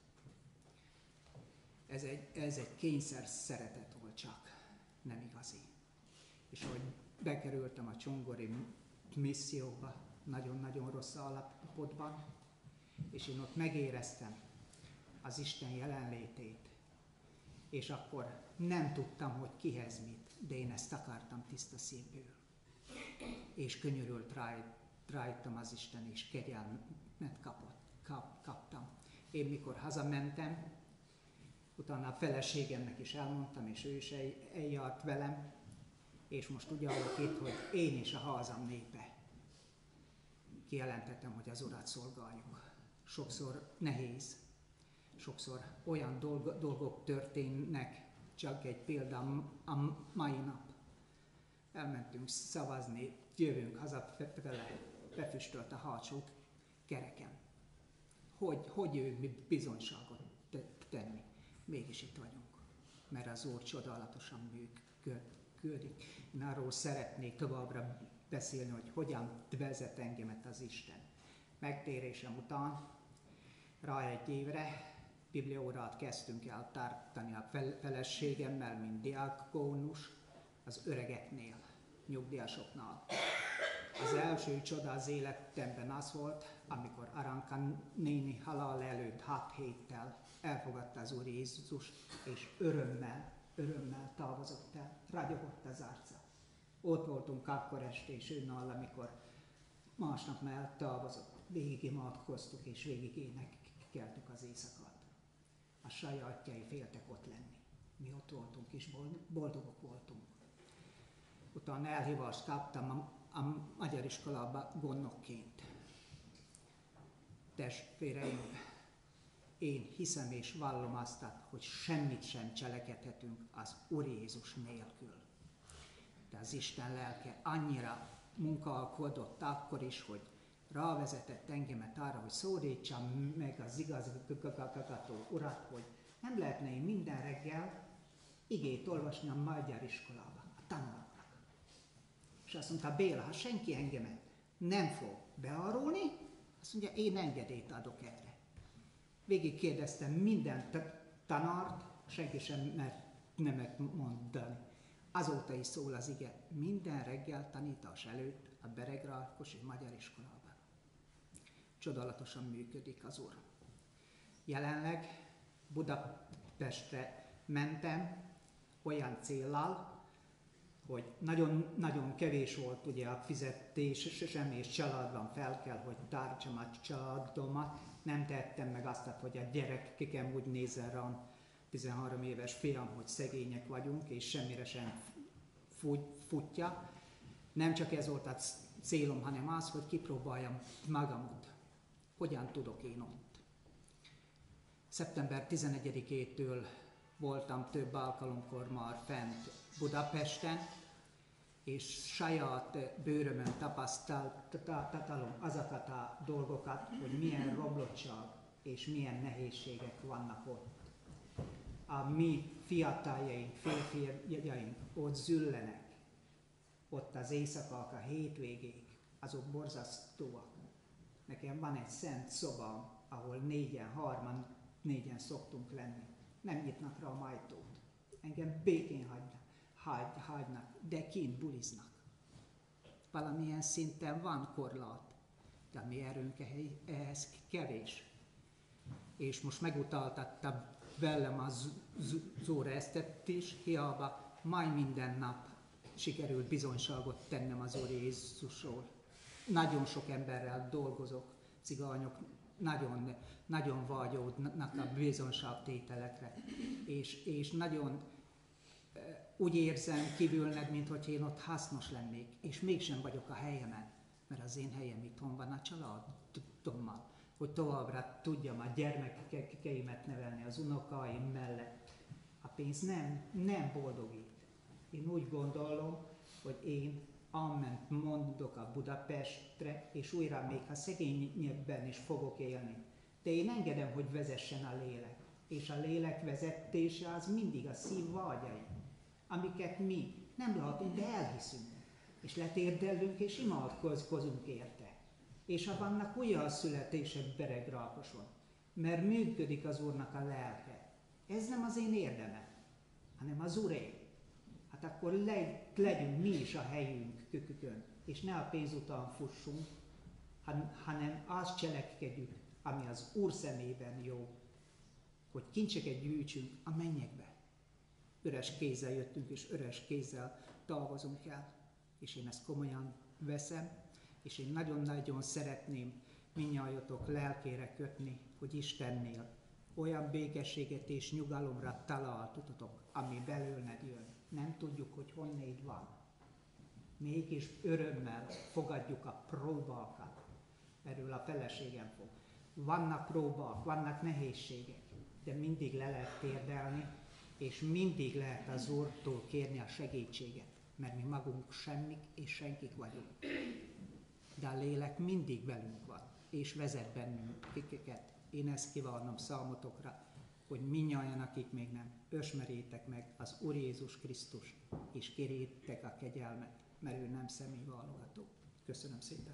Ez egy, ez egy kényszer szeretet volt csak, nem igazi. És ahogy bekerültem a csongori misszióba, nagyon-nagyon rossz állapotban, és én ott megéreztem az Isten jelenlétét, és akkor nem tudtam, hogy kihez mit, de én ezt akartam tiszta szívből. És könyörült rajtam az Isten, és kegyelmet kapott, kap, kaptam. Én mikor hazamentem, utána a feleségemnek is elmondtam, és ő is eljárt velem, és most úgy állok itt, hogy én is a házam népe. Kijelentettem, hogy az Urat szolgáljuk. Sokszor nehéz, sokszor olyan dolg, dolgok történnek, csak egy példa a mai nap. Elmentünk szavazni, jövünk hazafele, befüstölt a hátsó kereken. Hogy, hogy ő bizonyságot tenni? Mégis itt vagyunk, mert az Úr csodálatosan működik. Én arról szeretnék továbbra beszélni, hogy hogyan vezet engemet az Isten. Megtérésem után rá egy évre bibliaórát kezdtünk el tartani a feleségemmel, mint diákónus az öregeknél, nyugdíjasoknál. Az első csoda az életemben az volt, amikor Aranka néni halál előtt hat héttel elfogadta az Úr Jézus, és örömmel, örömmel távozott el, ragyogott az arca. Ott voltunk akkor este, és ő nála, amikor másnap már eltávozott, végig imádkoztuk, és végig énekeltük az éjszakát. A sajátjai féltek ott lenni. Mi ott voltunk, és boldogok voltunk. Utána elhívást kaptam a, a magyar iskolába gondnokként. Testvéreim, én hiszem és vallom azt, hogy semmit sem cselekedhetünk az Úr Jézus nélkül. De az Isten lelke annyira munkálkodott akkor is, hogy rávezetett engemet arra, hogy szólítsam meg az igazgató urat, hogy nem lehetne én minden reggel igét olvasni a magyar iskolába, a tanulóknak. És azt mondta, Béla, ha senki engemet nem fog bearulni, azt mondja, én engedélyt adok erre. Végig kérdeztem minden tanárt, senki sem mert nemet mondani. Azóta is szól az ige, minden reggel tanítás előtt a Beregrákosi Magyar Iskolában. Csodálatosan működik az Úr. Jelenleg Budapestre mentem olyan céllal, hogy nagyon, nagyon kevés volt ugye a fizetésem, és családban fel kell, hogy tartsam a családomat. Nem tettem meg azt, hogy a gyerekekem úgy nézzen rám, tizenhárom éves fiam, hogy szegények vagyunk, és semmire sem futja. Nem csak ez volt a célom, hanem az, hogy kipróbáljam magamot. Hogyan tudok én ott. szeptember tizenegyedikétől voltam több alkalomkor már fent Budapesten, és saját bőrömön tapasztalom azokat a dolgokat, hogy milyen romlottság és milyen nehézségek vannak ott. A mi fiataljaink, férfiaink ott züllenek, ott az éjszakák, a hétvégék, azok borzasztóak. Nekem van egy szent szobám, ahol négyen, harman, négyen szoktunk lenni. Nem nyitnak rá a ajtót. Engem békén hagynak, hagy, hagynak, de kint buliznak. Valamilyen szinten van korlát, de a mi erőnk ehhez kevés. És most megutaltattam velem az Zóra Esztert is, hiába majd minden nap sikerült bizonyságot tennem az Úr Jézusról. Nagyon sok emberrel dolgozok, cigányok nagyon, nagyon vágyódnak a bizonyságtételekre, és, és nagyon úgy érzem kívülnek, mint hogy én ott hasznos lennék, és mégsem vagyok a helyemen, mert az én helyem itthon van a családommal, hogy továbbra tudjam a gyermekeimet nevelni az unokáim mellett. A pénz nem, nem boldogít. Én úgy gondolom, hogy én amment mondok a Budapestre, és újra még ha szegényebben is fogok élni. De én engedem, hogy vezessen a lélek. És a lélek vezetése az mindig a szív vágyai, amiket mi nem látunk, de elhiszünk. És letérdelünk, és imádkozunk érte. És ha vannak újjászületések Beregrákoson, mert működik az Úrnak a lelke. Ez nem az én érdemem, hanem az Úré. Hát akkor le, legyünk mi is a helyünk kökükön, és ne a pénz után fussunk, hanem azt cselekedjük, ami az Úr szemében jó, hogy kincseket gyűjtsünk a mennyekbe. Üres kézzel jöttünk, és üres kézzel távozunk el, és én ezt komolyan veszem, és én nagyon-nagyon szeretném mindnyájatok lelkére kötni, hogy Istennél olyan békességet és nyugalomra találtatok, ami belőled jön. Nem tudjuk, hogy honnét van. Mégis örömmel fogadjuk a próbákat. Erről a feleségem fog. Vannak próbák, vannak nehézségek, de mindig le lehet térdelni, és mindig lehet az Úrtól kérni a segítséget, mert mi magunk semmik és senkik vagyunk. De a lélek mindig velünk van, és vezet bennünket. Én ezt kívánom számotokra, hogy mindnyájan, akik még nem, ösmerjétek meg az Úr Jézus Krisztus, és kérjétek a kegyelmet, mert ő nem személyválogató. Köszönöm szépen.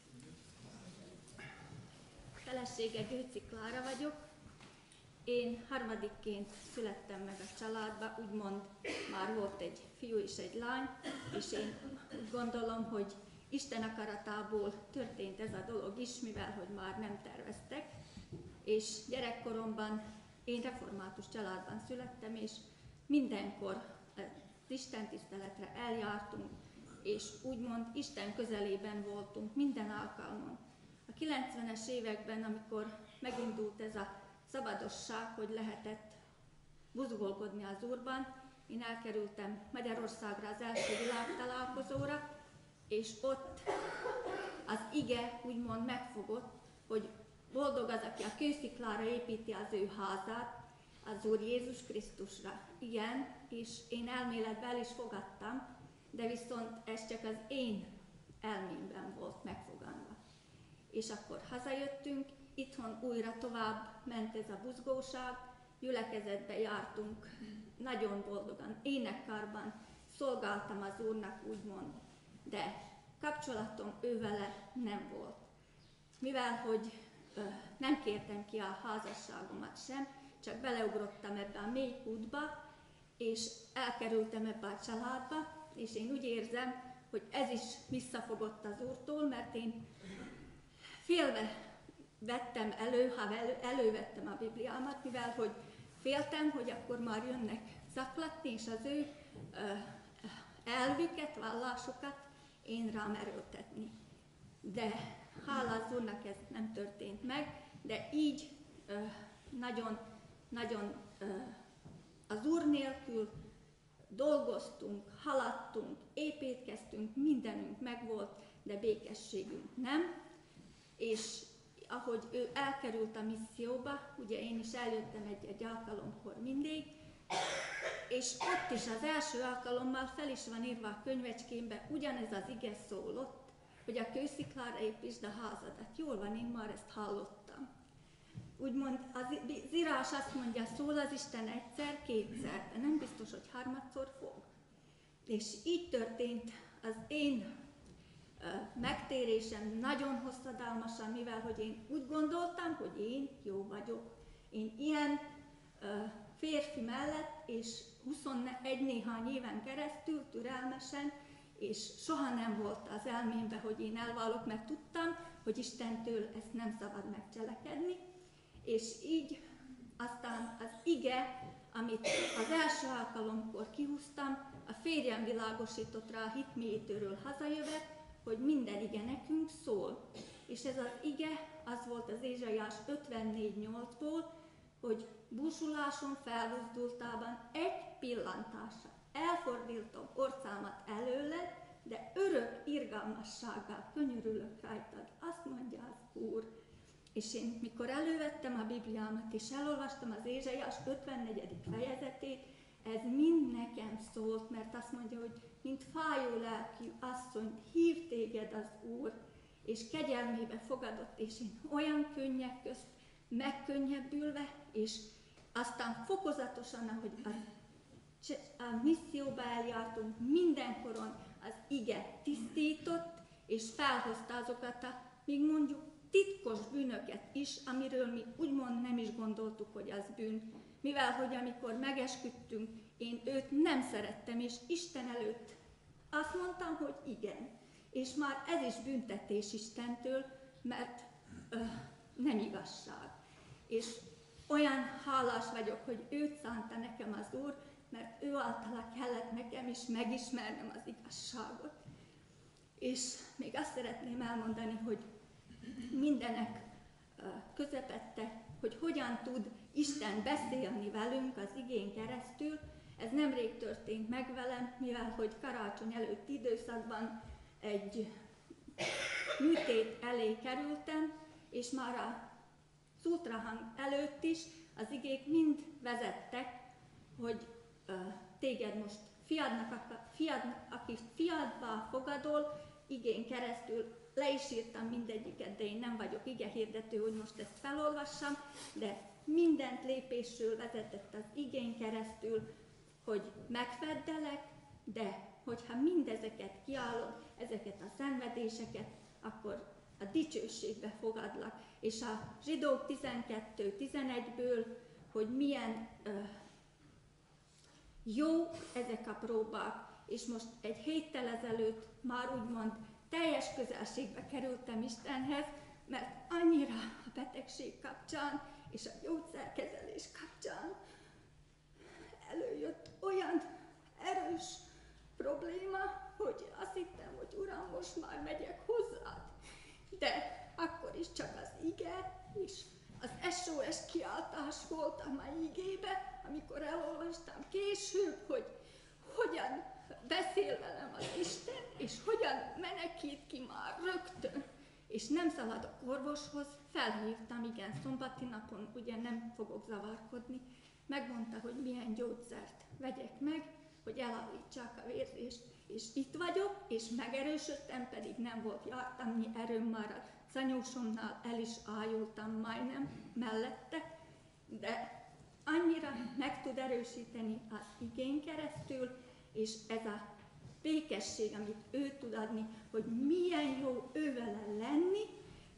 Felesége Gőci Klára vagyok. Én harmadikként születtem meg a családba, úgymond már volt egy fiú és egy lány, és én úgy gondolom, hogy Isten akaratából történt ez a dolog is, mivel hogy már nem terveztek, és gyerekkoromban én református családban születtem, és mindenkor Isten tiszteletre eljártunk, és úgymond Isten közelében voltunk minden alkalmon. A kilencvenes években, amikor megindult ez a szabadosság, hogy lehetett buzgolkodni az Úrban, én elkerültem Magyarországra az első világtalálkozóra, és ott az ige úgymond megfogott, hogy boldog az, aki a kősziklára építi az ő házát, az Úr Jézus Krisztusra. Igen, és én elméletben el is fogadtam, de viszont ez csak az én elmémben volt megfogalmazva. És akkor hazajöttünk, itthon újra tovább ment ez a buzgóság, gyülekezetbe jártunk, nagyon boldogan, énekkarban szolgáltam az Úrnak, úgymond, de kapcsolatom ővele nem volt. Mivel, hogy ö, nem kértem ki a házasságomat sem, csak beleugrottam ebbe a mély kútba, és elkerültem ebbe a családba, és én úgy érzem, hogy ez is visszafogott az Úrtól, mert én félve vettem elő, ha elő, elővettem a Bibliámat, mivel hogy féltem, hogy akkor már jönnek zaklatni, és az ő ö, elvüket, vallásukat én rám erőltetni. De hála az Úrnak ez nem történt meg, de így ö, nagyon, nagyon ö, az Úr nélkül dolgoztunk, haladtunk, építkeztünk, mindenünk megvolt, de békességünk nem. És ahogy ő elkerült a misszióba, ugye én is eljöttem egy-egy alkalomkor mindig, és ott is az első alkalommal fel is van írva a könyvecskémbe, ugyanez az ige szólott, hogy a kősziklára építsd a házadat. Jól van, én már ezt hallottam. Úgymond az írás azt mondja, szól az Isten egyszer, kétszer, de nem biztos, hogy harmadszor fog. És így történt az én uh, megtérésem nagyon hosszadalmasan, mivel hogy én úgy gondoltam, hogy én jó vagyok. Én ilyen uh, férfi mellett, és huszonegy néhány éven keresztül türelmesen, és soha nem volt az elmémbe, hogy én elvallok, mert tudtam, hogy Istentől ezt nem szabad megcselekedni. És így aztán az ige, amit az első alkalomkor kihúztam, a férjem világosított rá a hitmélyítőről hazajövet, hogy minden ige nekünk szól. És ez az ige, az volt az Ézsaiás ötvennégy nyolcból, hogy búsuláson felbuzdultában egy pillantásra elfordítom orcámat előled, de örök irgalmassággal könyörülök rajtad. Azt mondja az Úr. És én, mikor elővettem a Bibliámat, és elolvastam az Ézsaiás ötvennegyedik fejezetét, ez mind nekem szólt, mert azt mondja, hogy mint fájó lelkű asszony, hív téged az Úr, és kegyelmébe fogadott, és én olyan könnyek közt megkönnyebbülve, és aztán fokozatosan, ahogy a, a misszióba eljártunk, mindenkoron az ige tisztított, és felhozta azokat a, még mondjuk, titkos bűnöket is, amiről mi úgymond nem is gondoltuk, hogy az bűn. Mivel, hogy amikor megesküdtünk, én őt nem szerettem, és Isten előtt azt mondtam, hogy igen. És már ez is büntetés Istentől, mert ö, nem igazság. És olyan hálás vagyok, hogy őt szánta nekem az Úr, mert ő általa kellett nekem is megismernem az igazságot. És még azt szeretném elmondani, hogy mindenek közepette, hogy hogyan tud Isten beszélni velünk az igén keresztül. Ez nemrég történt meg velem, mivel hogy karácsony előtti időszakban egy műtét elé kerültem, és már a ultrahang előtt is az igék mind vezettek, hogy uh, téged most fiadnak, fiad, aki fiadba fogadol, igén keresztül le is írtam mindegyiket, de én nem vagyok igehirdető, hogy most ezt felolvassam, de mindent lépésről vezetett az igén keresztül, hogy megfeddelek, de hogyha mindezeket kiállod, ezeket a szenvedéseket, akkor a dicsőségbe fogadlak. És a Zsidók tizenkettő tizenegyből, hogy milyen ö, jó ezek a próbák, és most egy héttel ezelőtt már úgymond teljes közelségbe kerültem Istenhez, mert annyira a betegség kapcsán és a gyógyszerkezelés kapcsán előjött olyan erős probléma, hogy azt hittem, hogy Uram, most már megyek hozzád. De akkor is csak az ige és az es o es kiáltás volt a mai igébe, amikor elolvastam később, hogy hogyan beszél velem az Isten, és hogyan menekít ki már rögtön. És nem szaladok orvoshoz, felhívtam, igen, szombati napon, ugye nem fogok zavarkodni. Megmondta, hogy milyen gyógyszert vegyek meg, hogy elállítsák a vérzést. És itt vagyok, és megerősödtem, pedig nem volt jártamnyi erőm már az anyósomnál, el is ájultam majdnem mellette, de annyira meg tud erősíteni az igén keresztül, és ez a békesség, amit ő tud adni, hogy milyen jó ő vele lenni,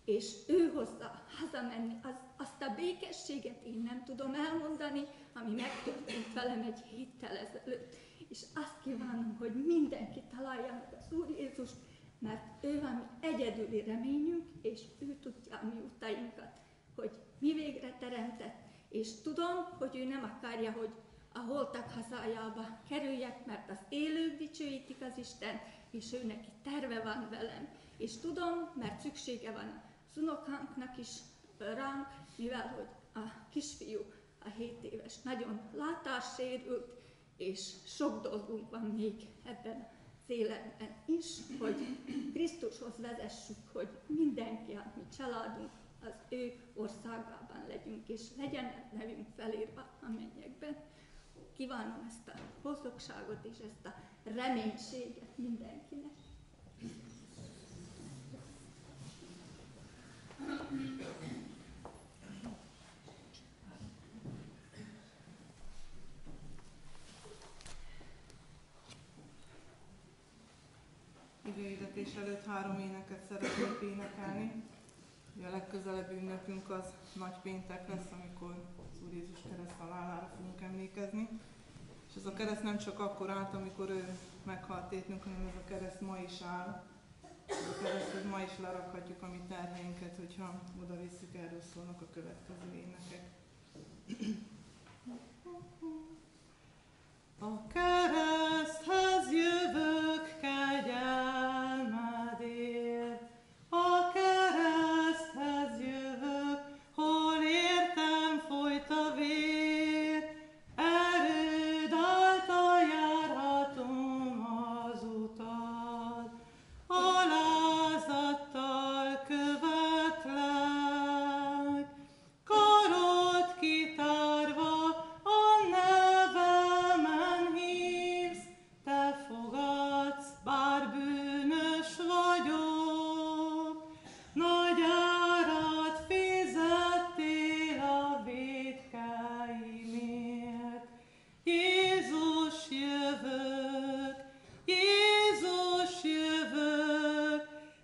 és ő hozza hazamenni az, azt a békességet én nem tudom elmondani, ami megtörtént velem egy héttel ezelőtt. És azt kívánom, hogy mindenki találja meg az Úr Jézust, mert ő a mi egyedüli reményünk, és ő tudja a mi utainkat, hogy mi végre teremtett. És tudom, hogy ő nem akarja, hogy a holtak hazájába kerüljek, mert az élők dicsőítik az Isten, és ő neki terve van velem. És tudom, mert szüksége van az unokánknak is ránk, mivel hogy a kisfiú, a hét éves, nagyon látássérült, és sok dolgunk van még ebben az életben is, hogy Krisztushoz vezessük, hogy mindenki, a mi családunk, az ő országában legyünk, és legyen a nevünk felírva a mennyekben. Kívánom ezt a boldogságot és ezt a reménységet mindenkinek. Igehirdetés előtt három éneket szeretnék énekelni. A legközelebbi ünnepünk az nagy péntek lesz, amikor az Úr Jézus kereszt halálára fogunk emlékezni. És ez a kereszt nem csak akkor állt, amikor ő meghalt értünk, hanem ez a kereszt ma is áll. Ez a kereszt, hogy ma is lerakhatjuk a mi terheinket, hogyha oda visszük, erről szólnak a következő énekek. A kereszthez jövök kegyelmedért, a kereszthez jövök, hol értem folyt a vér, erőd által járhatom az utat, alázattal követlek, karod kitárva a nevemen hívsz, te fogadsz, bár bűnös vagyok, nagy árat fizettél a vétkeimért. Jézus, jövök, Jézus, jövök,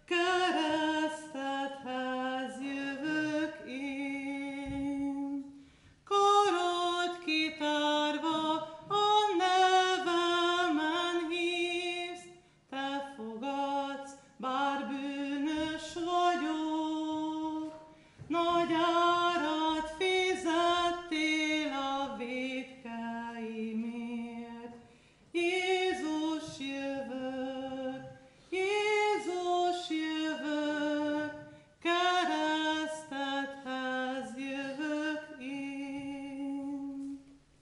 keresztedhez jövök én. Karod kitárva a nevemen hívsz, te fogadsz, bár bűnös vagyok, nagy árat fizettél a vétkeimért. Jézus, jövök, Jézus, jövök, keresztedhez jövök én.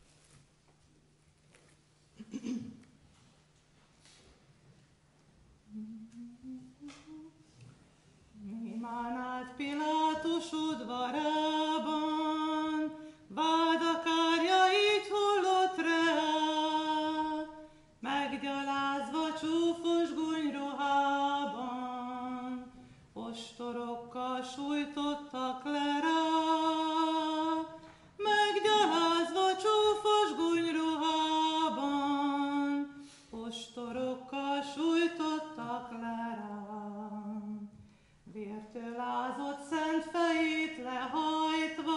Imán át Pilátus udvarában, vádak árjait hullott reá, meggyalázva csúfos gúnyruhában, ostorokkal sújtottak le rá. Meggyalázva csúfos gúnyruhában, ostorokkal sújtottak le rá. Vértől lázott szent fejét lehajtva,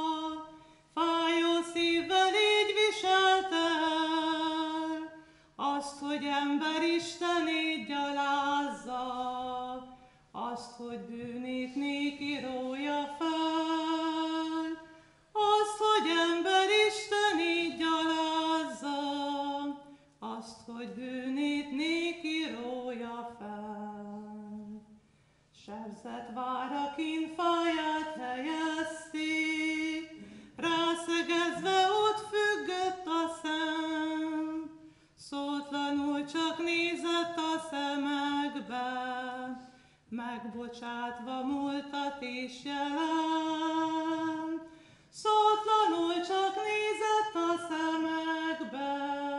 fájó szívvel így viselte el azt, hogy ember Istenét gyalázza, azt, hogy bűnét néki rója fel, azt, hogy ember Istenét gyalázza, azt, hogy bűnét néki rója fel. Sebzett vára kínfáját helyezték, rászegezve ott függött a szem, szótlanul csak nézett a szemekbe, megbocsátva múltat és jelen. Szótlanul csak nézett a szemekbe,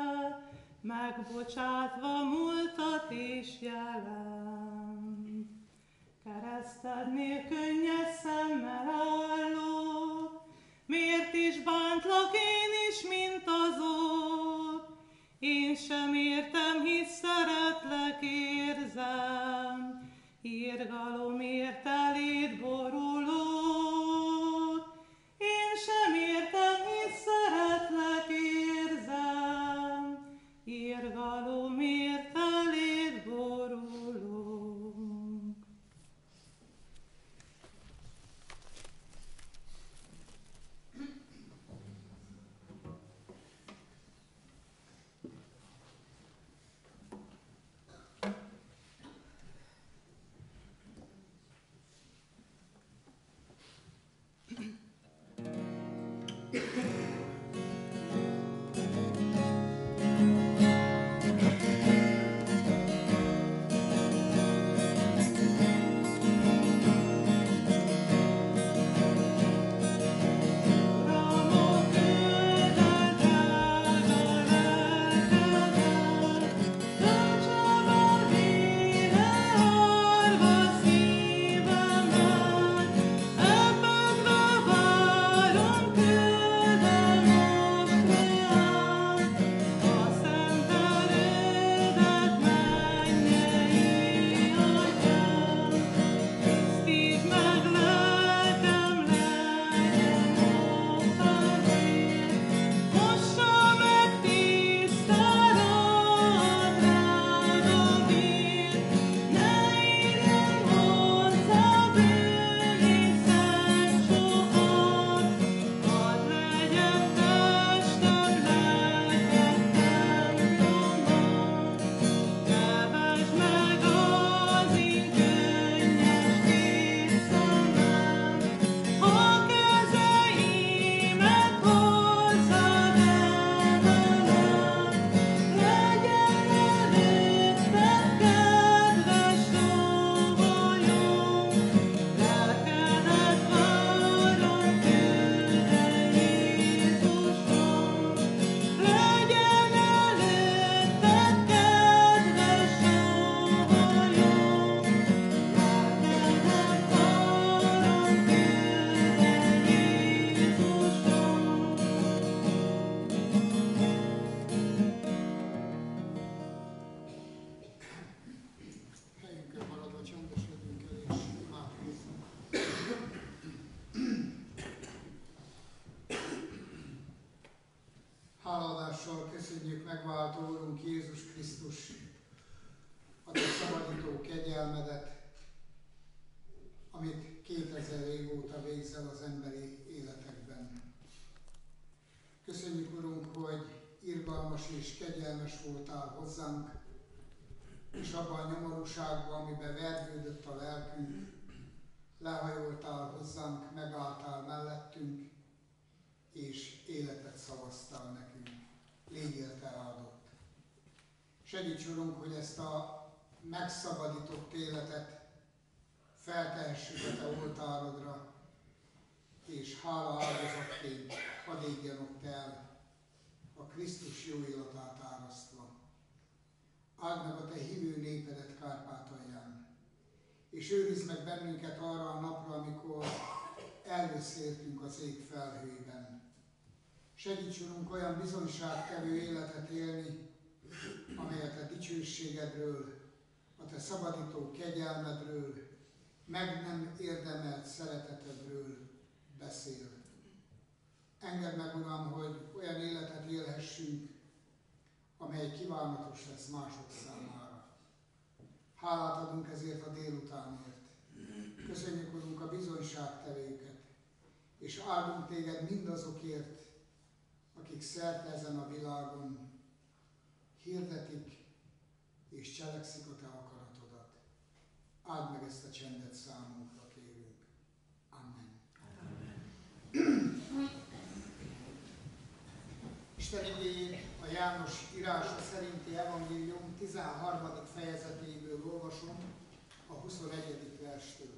megbocsátva múltat és jelen. Keresztednél könnyes szemmel állok, miért is bántlak én is, mint azok? Én sem értem, hisz szeretlek, érzem, irgalomért eléd boldog. köszönjük megváltó Úrunk Jézus Krisztus, a te szabadító kegyelmedet, amit kétezer év óta végzel az emberi életekben. Köszönjük, Urunk, hogy irgalmas és kegyelmes voltál hozzánk, és abban a nyomorúságban, amiben vergődött a lelkünk, lehajoltál hozzánk, megálltál mellettünk, és életet szavaztál nekünk. Légyél te áldott. Segíts, Urunk, hogy ezt a megszabadított életet feltehessük a te oltárodra, és hála áldozatként hadd égjen ott el a Krisztus jó illatát árasztva. Áld meg a te hívő népedet Kárpátalján, és őrizd meg bennünket arra a napra, amikor elveszéltünk az ég felhőben. Segíts, Urunk, olyan bizonyságtevő életet élni, amelyet a dicsőségedről, a te szabadító kegyelmedről, meg nem érdemelt szeretetedről beszél. Engedd meg, Uram, hogy olyan életet élhessünk, amely kívánatos lesz mások számára. Hálát adunk ezért a délutánért. Köszönjük, Urunk, a bizonyságtevőket, és áldunk téged mindazokért, akik szerte ezen a világon hirdetik és cselekszik a te akaratodat. Áld meg ezt a csendet számunkra, kérünk. Amen. Amen. Isten igéjét a János írása szerinti evangélium tizenharmadik fejezetéből olvasom, a huszonegyedik verstől.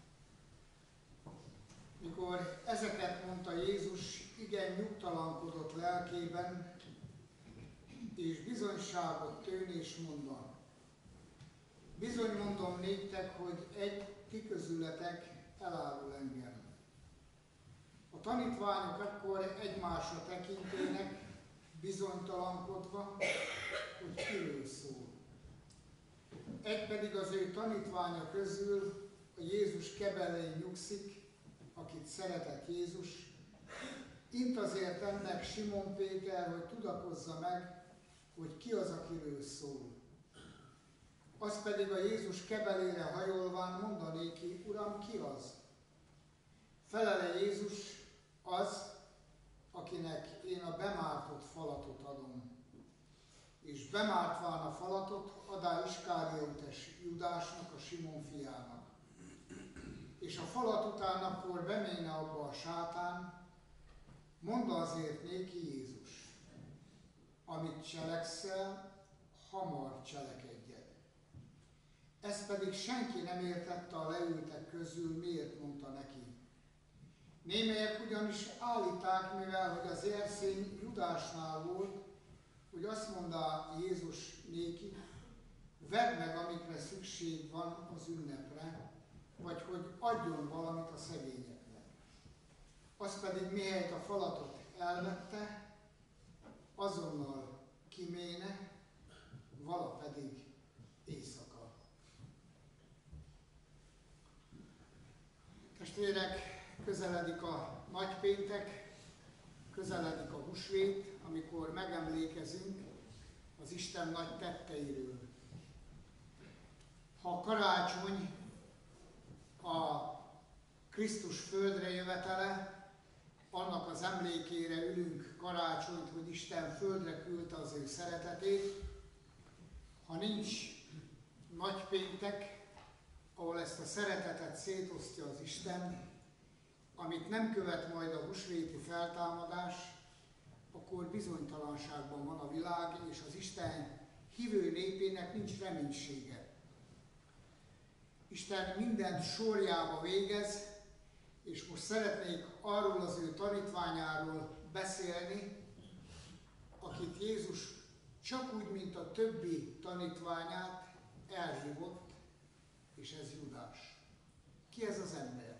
Mikor ezeket mondta Jézus, igen nyugtalankodott lelkében, és bizonyságot tőn és mondva: bizony mondom néktek, hogy egy ti közületek elárul engem. A tanítványok akkor egymásra tekintének, bizonytalankodva, hogy kiről szól. Egy pedig az ő tanítványa közül a Jézus kebelén nyugszik, akit szeretett Jézus, int azért ennek Simon Péter, hogy tudakozza meg, hogy ki az, akiről szól. Az pedig a Jézus kebelére hajolván mondanéki: Uram, ki az? Felele Jézus: az, akinek én a bemártott falatot adom. És bemártván a falatot adá Iskáriótes Judásnak, a Simon fiának. És a falat után akkor beméne abba a sátán, mondta azért néki Jézus: amit cselekszel, hamar cselekedjed. Ezt pedig senki nem értette a leültek közül, miért mondta neki. Némelyek ugyanis állíták, mivel hogy az erszény Judásnál volt, hogy azt mondta Jézus néki: vedd meg, amikre szükség van az ünnepre, vagy hogy adjon valamit a szegényeknek. Az pedig mihelyt a falatot elvette, azonnal kiméne, vala pedig éjszaka. Testvérek, közeledik a nagypéntek, közeledik a húsvét, amikor megemlékezünk az Isten nagy tetteiről. Ha a karácsony a Krisztus földre jövetele, annak az emlékére ülünk karácsonyt, hogy Isten földre küldte az ő szeretetét. Ha nincs nagypéntek, ahol ezt a szeretetet szétosztja az Isten, amit nem követ majd a húsvéti feltámadás, akkor bizonytalanságban van a világ, és az Isten hívő népének nincs reménysége. Isten mindent sorjába végez, és most szeretnék arról az ő tanítványáról beszélni, akit Jézus csak úgy, mint a többi tanítványát elhívott, és ez Judás. Ki ez az ember?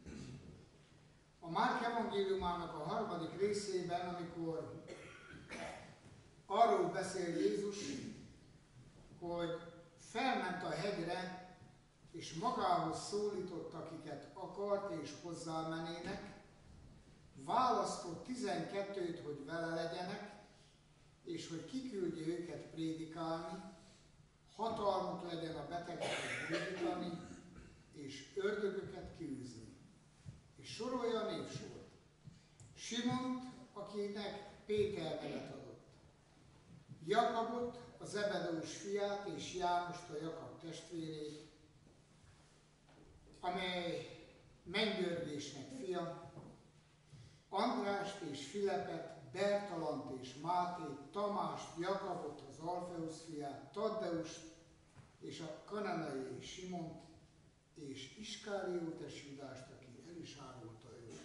A Márk evangéliumának a harmadik részében, amikor arról beszél Jézus, hogy felment a hegyre, és magához szólított, akiket akart, és hozzá menének, választott tizenkettőt, hogy vele legyenek, és hogy kiküldje őket prédikálni, hatalmuk legyen a betegeket gyógyítani, és ördögöket kiűzni. És sorolja a névsort. Simont, akinek Péter nevet adott. Jakabot, a Zebedeus fiát, és Jánost, a Jakab testvérét, amely Mennydörgésnek fia, Andrást és Filepet, Bertalant és Mátét, Tamást, Jakabot, az Alfeusz fiát, Taddeust és a kananai Simont, és Iskáriótes Judást, aki el is árulta őt.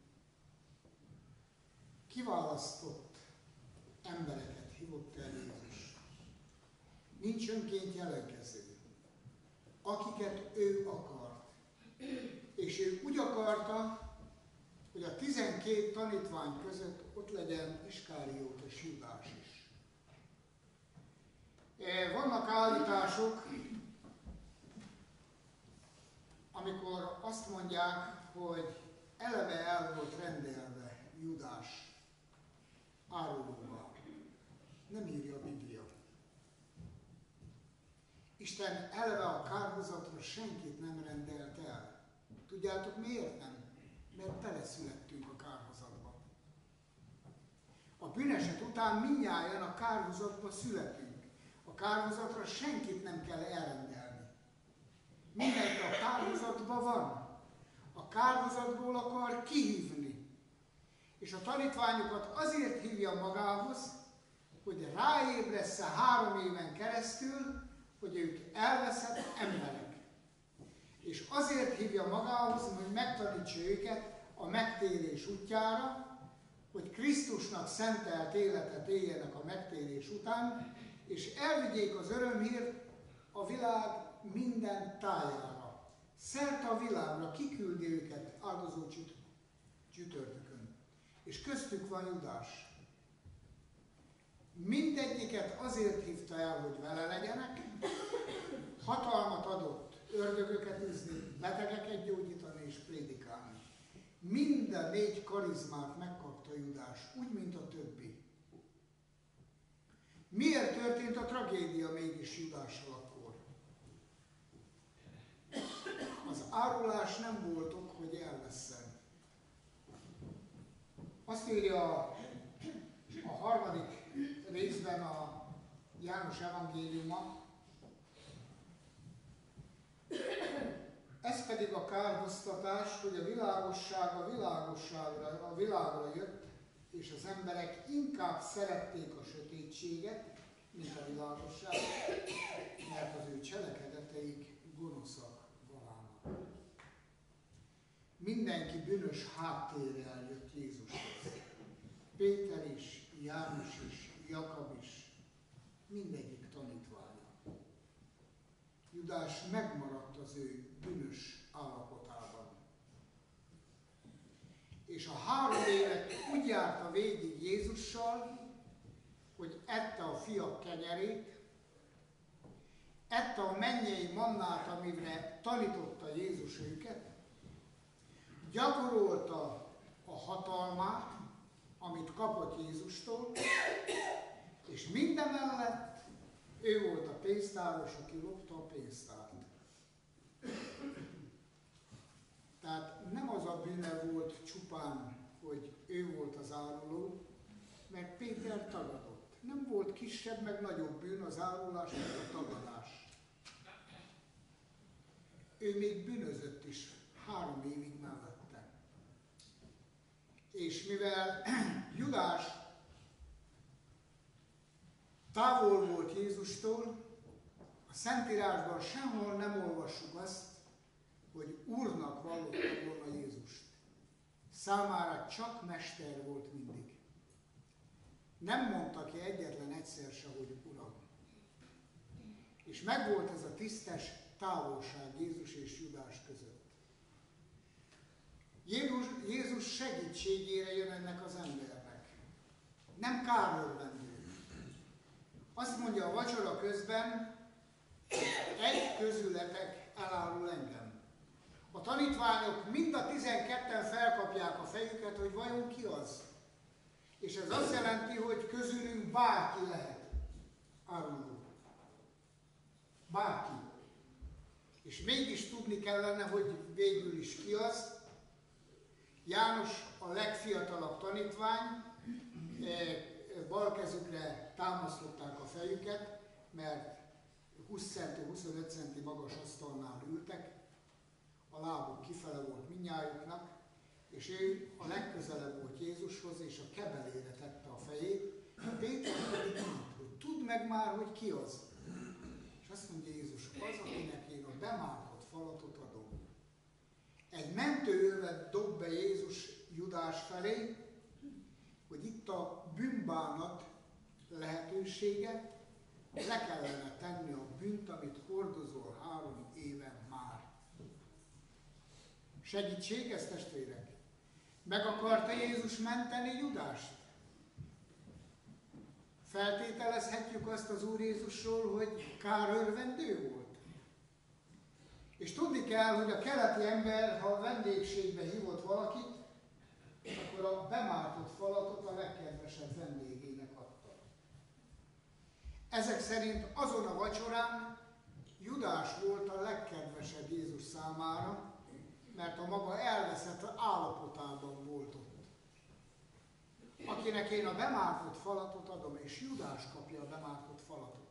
Kiválasztott embereket hívott el Jézus. Nincs önként jelentkező, akiket ő akart. És ő úgy akarta, hogy a tizenkét tanítvány között ott legyen Iskáriótes Judás is. Vannak állítások, amikor azt mondják, hogy eleve el volt rendelve Judás árulóval. Nem írja a Biblia. Isten eleve a kárhozatra senkit nem rendelt el. Tudjátok miért nem? Mert beleszülettünk a kárhozatba. A bűneset után mindnyájan a kárhozatba születünk. A kárhozatra senkit nem kell elrendelni. Mindenki a kárhozatban van. A kárhozatból akar kihívni. És a tanítványokat azért hívja magához, hogy ráébresse három éven keresztül, hogy ők elveszett emberek. És azért hívja magához, hogy megtanítsa őket a megtérés útjára, hogy Krisztusnak szentelt életet éljenek a megtérés után, és elvigyék az örömhírt a világ minden tájára. Szerte a világra kiküldi őket áldozó csütörtökön. És köztük van Judás. Mindegyiket azért hívta el, hogy vele legyenek, hatalmat adott ördögöket üzni, betegeket gyógyítani és prédikálni. Minden négy karizmát megkapta Judás, úgy, mint a többi. Miért történt a tragédia mégis Judással akkor? Az árulás nem volt ok, hogy elvesszen. Azt írja a, a harmadik részben a János evangéliuma, ez pedig a kárhoztatás, hogy a világosság a világosságra, a világra jött, és az emberek inkább szerették a sötétséget, mint a világosságot, mert az ő cselekedeteik gonoszak valának. Mindenki bűnös háttérrel jött Jézushoz. Péter is, János is, Jakab is, mindegyik tanítványa. Judás megmaradt az ő bűnös állapotában. És a három évet úgy járta végig Jézussal, hogy ette a fiak kenyerét, ette a mennyei mannát, amire tanította Jézus őket, gyakorolta a hatalmát, amit kapott Jézustól, és mindemellett ő volt a pénztáros, aki lopta a pénztárt. Tehát nem az a bűne volt csupán, hogy ő volt az áruló, mert Péter tagadott. Nem volt kisebb meg nagyobb bűn az árulás, mint a tagadás. Ő még bűnözött is három évig mellette. És mivel Judás távol volt Jézustól, a Szentírásban sehol nem olvassuk azt, hogy Úrnak vallotta volna Jézust. Számára csak mester volt mindig. Nem mondta ki egyetlen egyszer se, hogy Uram. És megvolt ez a tisztes távolság Jézus és Judás között. Jézus, Jézus segítségére jön ennek az embernek. Nem kárőrvendő. Azt mondja a vacsora közben, egy közületek elárul engem. A tanítványok mind a tizenketten felkapják a fejüket, hogy vajon ki az. És ez azt jelenti, hogy közülünk bárki lehet áruló. Bárki. És mégis tudni kellene, hogy végül is ki az. János a legfiatalabb tanítvány, bal kezükre támasztották a fejüket, mert húsz centi, huszonöt centi magas asztalnál ültek, a lábuk kifele volt mindnyájuknak, és ő a legközelebb volt Jézushoz, és a kebelére tette a fejét. Péter pedig mondta, hogy tudd meg már, hogy ki az. És azt mondja Jézus, az, akinek én a bemártott falatot adom. Egy mentőövet dob be Jézus Judás felé, hogy itt a bűnbánat lehetősége, le kellene tenni a bűnt, amit hordozol három éven már. Segítség ez, testvérek? Meg akarta Jézus menteni Judást? Feltételezhetjük azt az Úr Jézusról, hogy kárörvendő volt. És tudni kell, hogy a keleti ember, ha a vendégségbe hívott valakit, akkor a bemártott falatot a legkedvesebb vendégének adta. Ezek szerint azon a vacsorán Judás volt a legkedvesebb Jézus számára, mert a maga elveszett állapotában volt ott. Akinek én a bemártott falatot adom, és Judás kapja a bemártott falatot.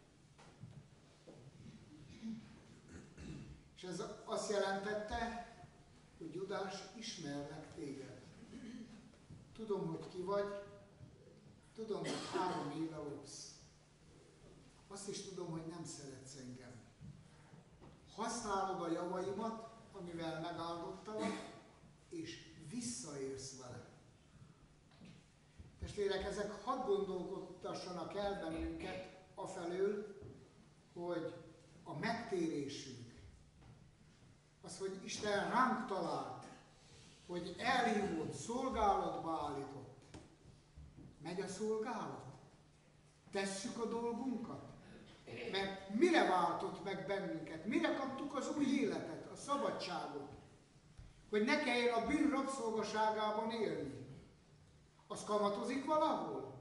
És ez azt jelentette, hogy Judás, ismerlek téged. Tudom, hogy ki vagy, tudom, hogy három éve lopsz. Azt is tudom, hogy nem szeretsz engem. Használod a javaimat, amivel megáldottalak, és visszaérsz vele. Testvérek, ezek hadd gondolkodtassanak el bennünket afelől, hogy a megtérésünk, az, hogy Isten ránk talált, hogy elhívott, szolgálatba állított. Megy a szolgálat? Tesszük a dolgunkat? Mert mire váltott meg bennünket? Mire kaptuk az új életet, a szabadságot? Hogy ne kelljen a bűn rabszolgaságában élni. Az kamatozik valahol?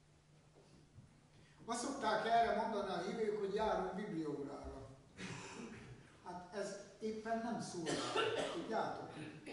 Azt szokták erre mondani a hívők, hogy járunk bibliórára. Hát ez éppen nem szolgálat, tudjátok?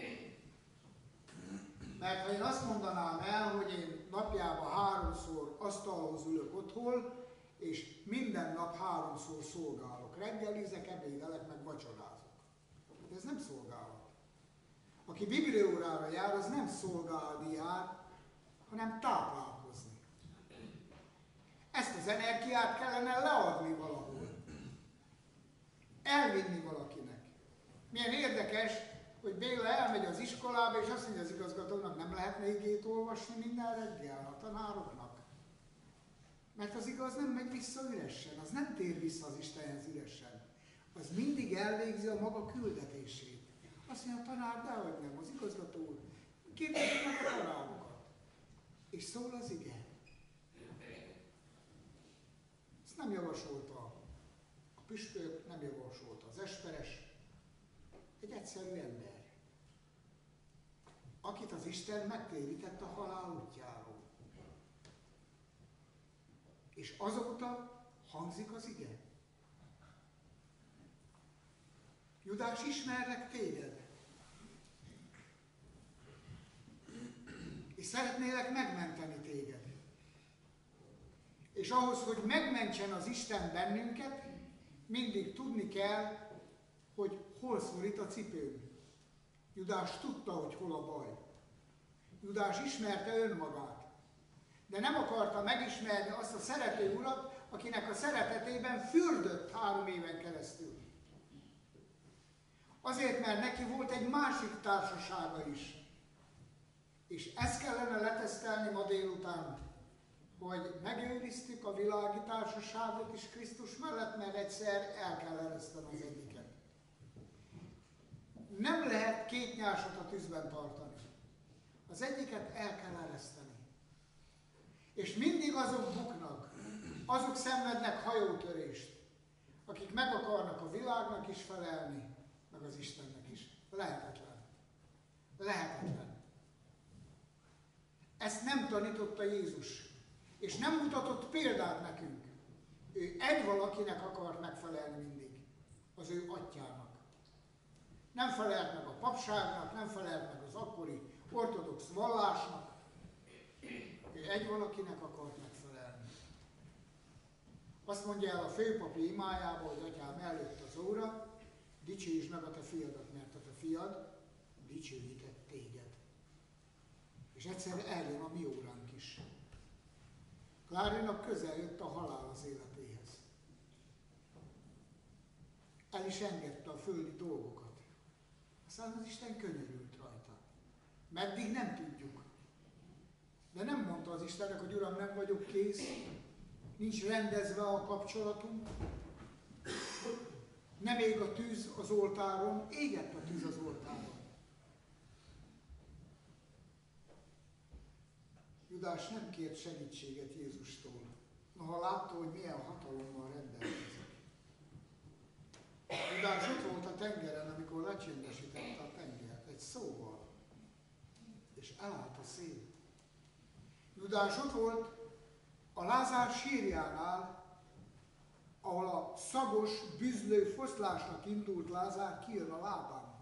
Mert ha én azt mondanám el, hogy én napjában háromszor asztalhoz ülök otthon, és minden nap háromszor szolgálok. Reggelizek, ebédelek, meg vacsorázok. De ez nem szolgálat. Aki bibliórára jár, az nem szolgálni jár, hanem táplálkozni. Ezt az energiát kellene leadni valahol. Elvinni valakinek. Milyen érdekes, hogy Béla elmegy az iskolába, és azt mondja az igazgatónak, nem lehetne igét olvasni minden reggel a tanároknak. Mert az igaz nem megy vissza üresen, az nem tér vissza az Istenhez üresen. Az mindig elvégzi a maga küldetését. Azt mondja a tanár, dehogy nem, az igazgató úr. Kérdezzük meg a tanárokat. És szól az ige. Ezt nem javasolta a püspök, nem javasolta az esperes. Egy egyszerű ember, akit az Isten megtérített a halál útjáról. És azóta hangzik az ige. Judás, ismerlek téged. És szeretnélek megmenteni téged. És ahhoz, hogy megmentsen az Isten bennünket, mindig tudni kell, hogy hol szorít a cipőm. Judás tudta, hogy hol a baj. Judás ismerte önmagát. De nem akarta megismerni azt a szerető urat, akinek a szeretetében fürdött három éven keresztül. Azért, mert neki volt egy másik társasága is. És ezt kellene letesztelni ma délután, hogy megőriztük a világi társaságot is Krisztus mellett, mert egyszer el kell ereszteni az egyiket. Nem lehet két nyásot a tűzben tartani. Az egyiket el kell ereszteni. És mindig azok buknak, azok szenvednek hajótörést, akik meg akarnak a világnak is felelni, meg az Istennek is. Lehetetlen. Lehetetlen. Ezt nem tanította Jézus, és nem mutatott példát nekünk. Ő egy valakinek akart megfelelni mindig, az ő atyának. Nem felelt meg a papságnak, nem felelt meg az akkori ortodox vallásnak. Ő egy valakinek akart megfelelni. Azt mondja el a főpapi imájában, hogy atyám, előtt az óra, dicsőítsd meg a te fiadat, mert a te fiad dicsőített téged. És egyszer eljön a mi óránk is. Klárinak közel jött a halál az életéhez. El is engedte a földi dolgokat. Aztán az Isten könyörült rajta. Meddig nem tudjuk. De nem mondta az Istennek, hogy Uram, nem vagyok kész, nincs rendezve a kapcsolatunk, nem ég a tűz az oltáron, égett a tűz az oltáron. Judás nem kért segítséget Jézustól, noha látta, hogy milyen hatalommal rendelkezik. Judás ott volt a tengeren, amikor lecsendesítette a tengert, egy szóval, és elállt a szél. Judás ott volt a Lázár sírjánál, ahol a szagos, bűzlő foszlásnak indult Lázár kijön a lábán.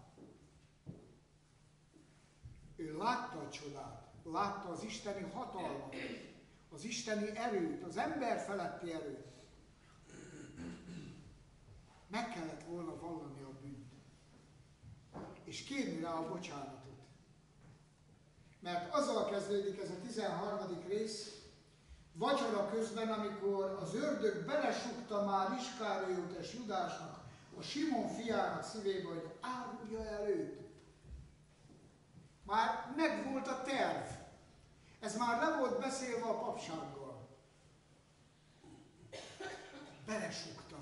Ő látta a csodát, látta az isteni hatalmat, az isteni erőt, az ember feletti erőt. Meg kellett volna vallani a bűnt, és kérni rá a bocsánatot. Mert azzal kezdődik ez a tizenharmadik rész, vacsora közben, amikor az ördög belesugta már Iskáriotes és Judásnak, a Simon fiának szívébe, hogy árulja el őt. Már megvolt a terv. Ez már le volt beszélve a papsággal. Belesugta.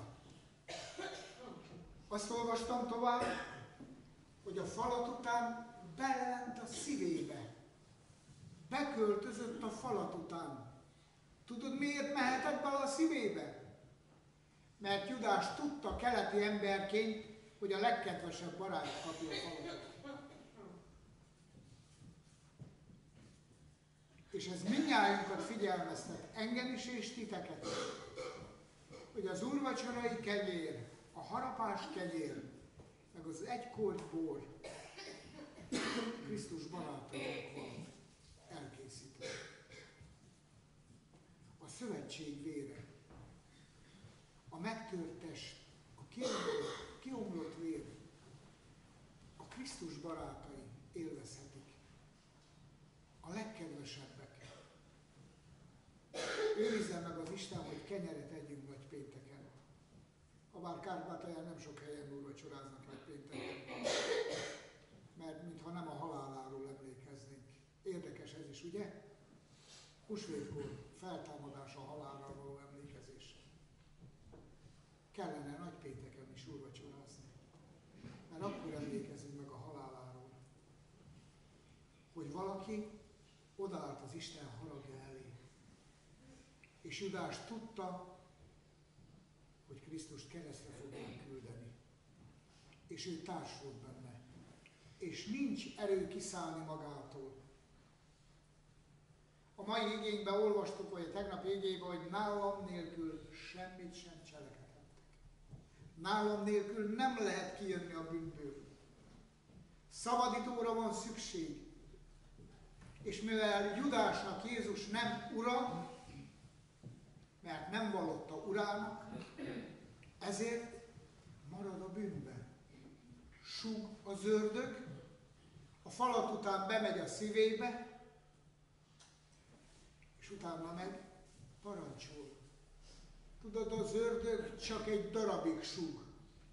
Azt olvastam tovább, hogy a falat után belent a szívébe. Beköltözött a falat után. Tudod, miért mehetett bele a szívébe? Mert Judás tudta keleti emberként, hogy a legkedvesebb barát kapja a falatot. És ez mindnyájunkat figyelmeztet, engem is és titeket, hogy az úrvacsorai kenyér, a harapás kenyér, meg az egy korty bor Krisztus barátaink van elkészítve. A szövetség vére, a megtört test, a kiomlott, kiomlott vér, a Krisztus barátai élvezhetik, a legkedvesebbek. Őrizze meg az Isten, hogy kenyeret együnk nagy pénteken. Habár Kárpátalján nem sok helyen úrvacsoráznak nagy pénteken, mert mintha nem a haláláról emlékeznénk. Érdekes ez is, ugye? Húsvétkor feltámadás a halálra való emlékezés. Kellene nagy pénteken is úrvacsorázni, mert akkor emlékezünk meg a haláláról, hogy valaki odaállt az Isten haragja elé. És Judás tudta, hogy Krisztust keresztre fogják küldeni. És ő társ volt benne. És nincs erő kiszállni magától. A mai igényben olvastuk, vagy a tegnap igényben, hogy nálam nélkül semmit sem cselekedhettek. Nálam nélkül nem lehet kijönni a bűnből. Szabadítóra van szükség. És mivel Judásnak Jézus nem ura, mert nem vallotta urának, ezért marad a bűnben. Súg az ördög, a falat után bemegy a szívébe, és utána meg parancsol. Tudod, az ördög csak egy darabig súg.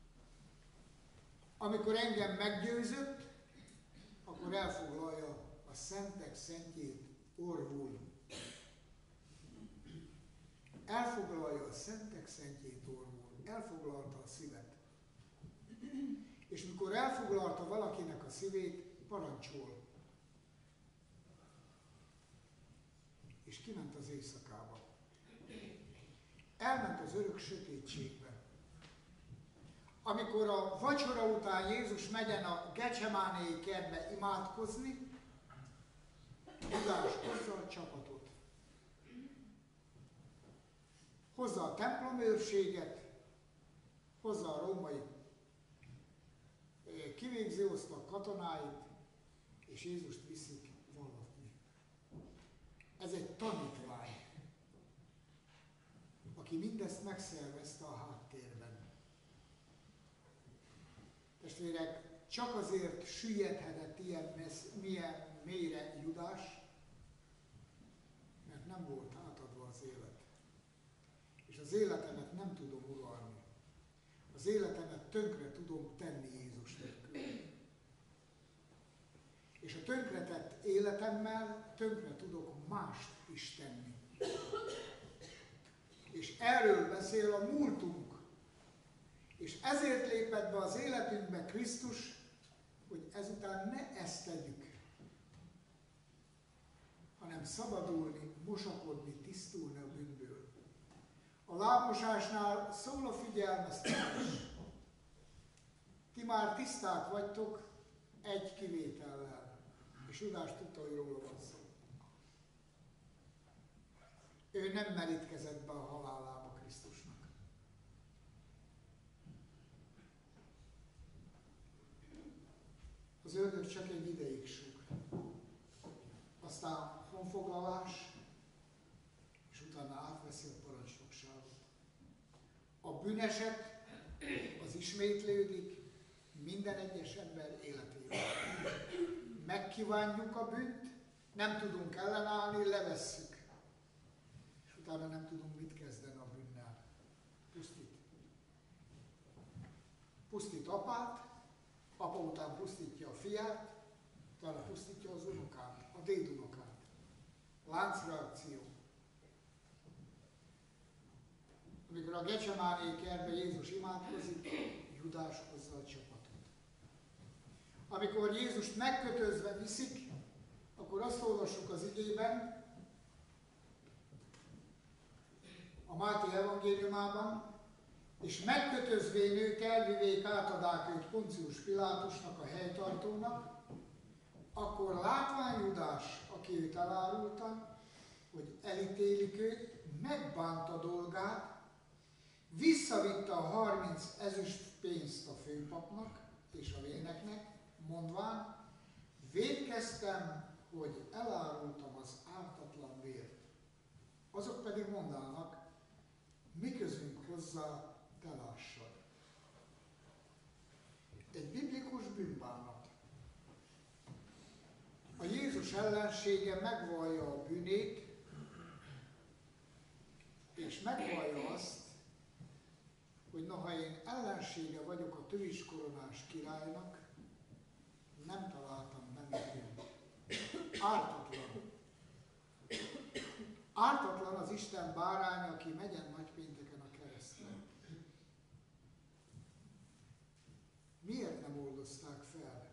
Amikor engem meggyőzött, akkor elfoglalja a szentek szentjét orvul. Elfoglalja a szentek szentjét orvul. Elfoglalta a szívet. És mikor elfoglalta valakinek a szívét, parancsol. És kiment az éjszakába. Elment az örök sötétségbe. Amikor a vacsora után Jézus megyen a Gecsemánéi kertbe imádkozni, Judás hozza a csapatot. Hozza a templomőrséget, hozza a római kivégző osztag katonáit, és Jézust viszik vallatni. Ez egy tanítvány, aki mindezt megszervezte a háttérben. Testvérek, csak azért süllyedhetett ilyen, messz, milyen mélyre Judás, mert nem volt átadva az élet. És az életemet nem tudom uralni. Az életemet tönkre tudom tenni Jézus nélkül. És a tönkretett életemmel tönkre tudok mást is tenni. És erről beszél a múltunk. És ezért lépett be az életünkbe Krisztus, hogy ezután ne ezt tegyük, hanem szabadulni, mosakodni, tisztulni a bűnből. A lábmosásnál szól a figyelmeztetés. Ti már tiszták vagytok egy kivétellel. És Judás tudta, hogy róla van szó. Ő nem merítkezett be a halálába Krisztusnak. Az ördög csak egy ideig súg. Aztán honfoglalás, és utána átveszi a parancsnokságot. A bűneset az ismétlődik minden egyes ember életében. Megkívánjuk a bűnt, nem tudunk ellenállni, levesszük. És utána nem tudunk mit kezdeni a bűnnel. Pusztít. Pusztít apát, apa után pusztítja a fiát, utána pusztítja az unokát, a dédunokát. Láncreakció. Amikor a Gecsemáné kertben Jézus imádkozik, Judás hozza a csapatot. Amikor Jézust megkötözve viszik, akkor azt olvassuk az igében, a Máté evangéliumában, és megkötözvén őt elvivék, átadák őt Poncius Pilátusnak, a helytartónak, akkor látván Judás, aki őt elárulta, hogy elítélik őt, megbánta dolgát, visszavitte a harminc ezüst pénzt a főpapnak és a véneknek, mondván, vétkeztem, hogy elárultam az ártatlan vért. Azok pedig mondának, mi közünk hozzá, te lássad. Egy biblikus bűnbánat. A Jézus ellensége megvallja a bűnét, és megvallja azt, hogy noha én ellensége vagyok a töviskoronás királynak, nem találtam benne bűnt. Ártatlan. Ártatlan az Isten báránya, aki megyen nagypénteken a keresztre. Miért nem oldozták fel?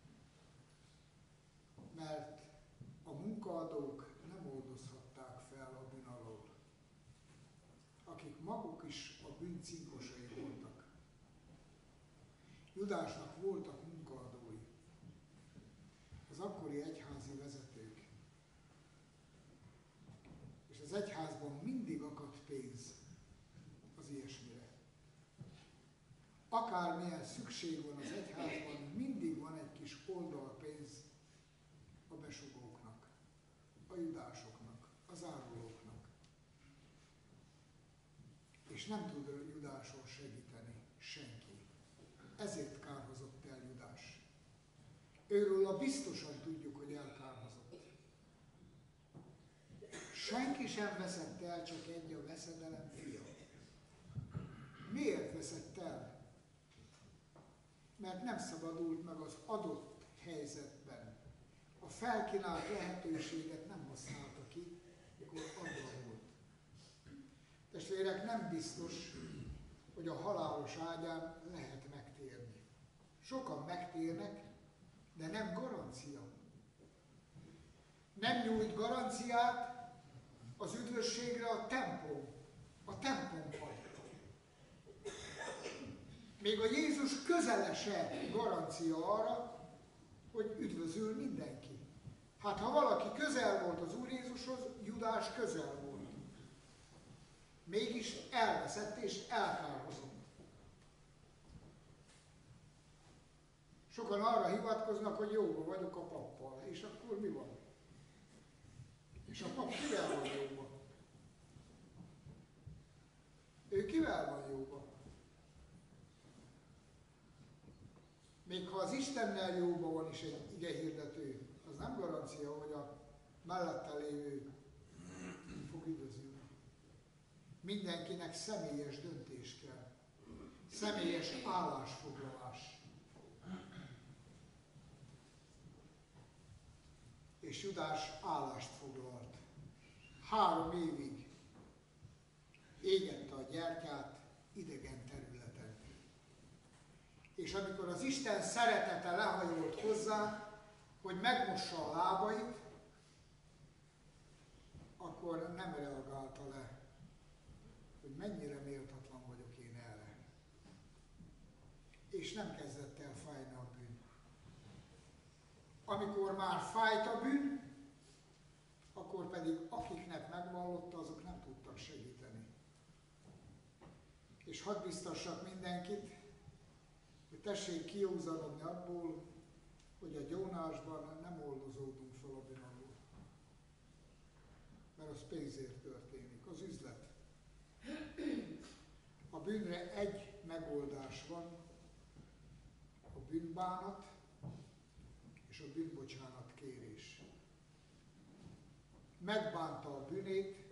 Mert a munkaadók nem oldozhatták fel a bűn alól, akik maguk is a bűn cinkosai voltak. Judásnak voltak munkaadói, az akkori egyházi vezetők. És az egyházban mindig akadt pénz az ilyesmire. Akármilyen szükség van az egyházban, mindig van egy kis oldalpénz a besugóknak, a judásoknak, az árulóknak. És nem tud Judáson segíteni senki. Ezért kárhozott el Judás. Őről a biztosan tudjuk, hogy elkárhozott. Senki sem veszett el, csak egy a veszedelem fia. Miért veszett el? Mert nem szabadult meg az adott helyzetben. A felkínált lehetőséget nem használta ki, mikor adva volt. Testvérek, nem biztos, hogy a halálos ágyán lehet megtérni. Sokan megtérnek, de nem garancia. Nem nyújt garanciát az üdvösségre a templom, a templomfaj. Még a Jézus közele se garancia arra, hogy üdvözül mindenki. Hát ha valaki közel volt az Úr Jézushoz, Judás közel volt. Mégis elveszett és elkárhozott. Sokan arra hivatkoznak, hogy jóba vagyok a pappal, és akkor mi van? És a pap kivel van jóba? Ő kivel van jóba? Még ha az Istennel jóba van is egy igehirdető, az nem garancia, hogy a mellette lévő fog üdvözülni. Mindenkinek személyes döntés kell. Személyes állásfoglalás. És Judás állást foglalt. Három évig égette a gyertyát idegen területen. És amikor az Isten szeretete lehajolt hozzá, hogy megmossa a lábait, akkor nem reagálta le, hogy mennyire méltatlan vagyok én erre. És nem kezdett el fájni a bűn. Amikor már fájt a bűn, akkor pedig akiknek megvallotta, azok nem tudtak segíteni. És hadd biztassak mindenkit, hogy tessék kiúzanodni abból, hogy a gyónásban nem oldozódunk fel a bűn alól. Mert az pénzért történik, az üzlet. A bűnre egy megoldás van, a bűnbánat és a bűnbocsánat kérés. Megbánta a bűnét,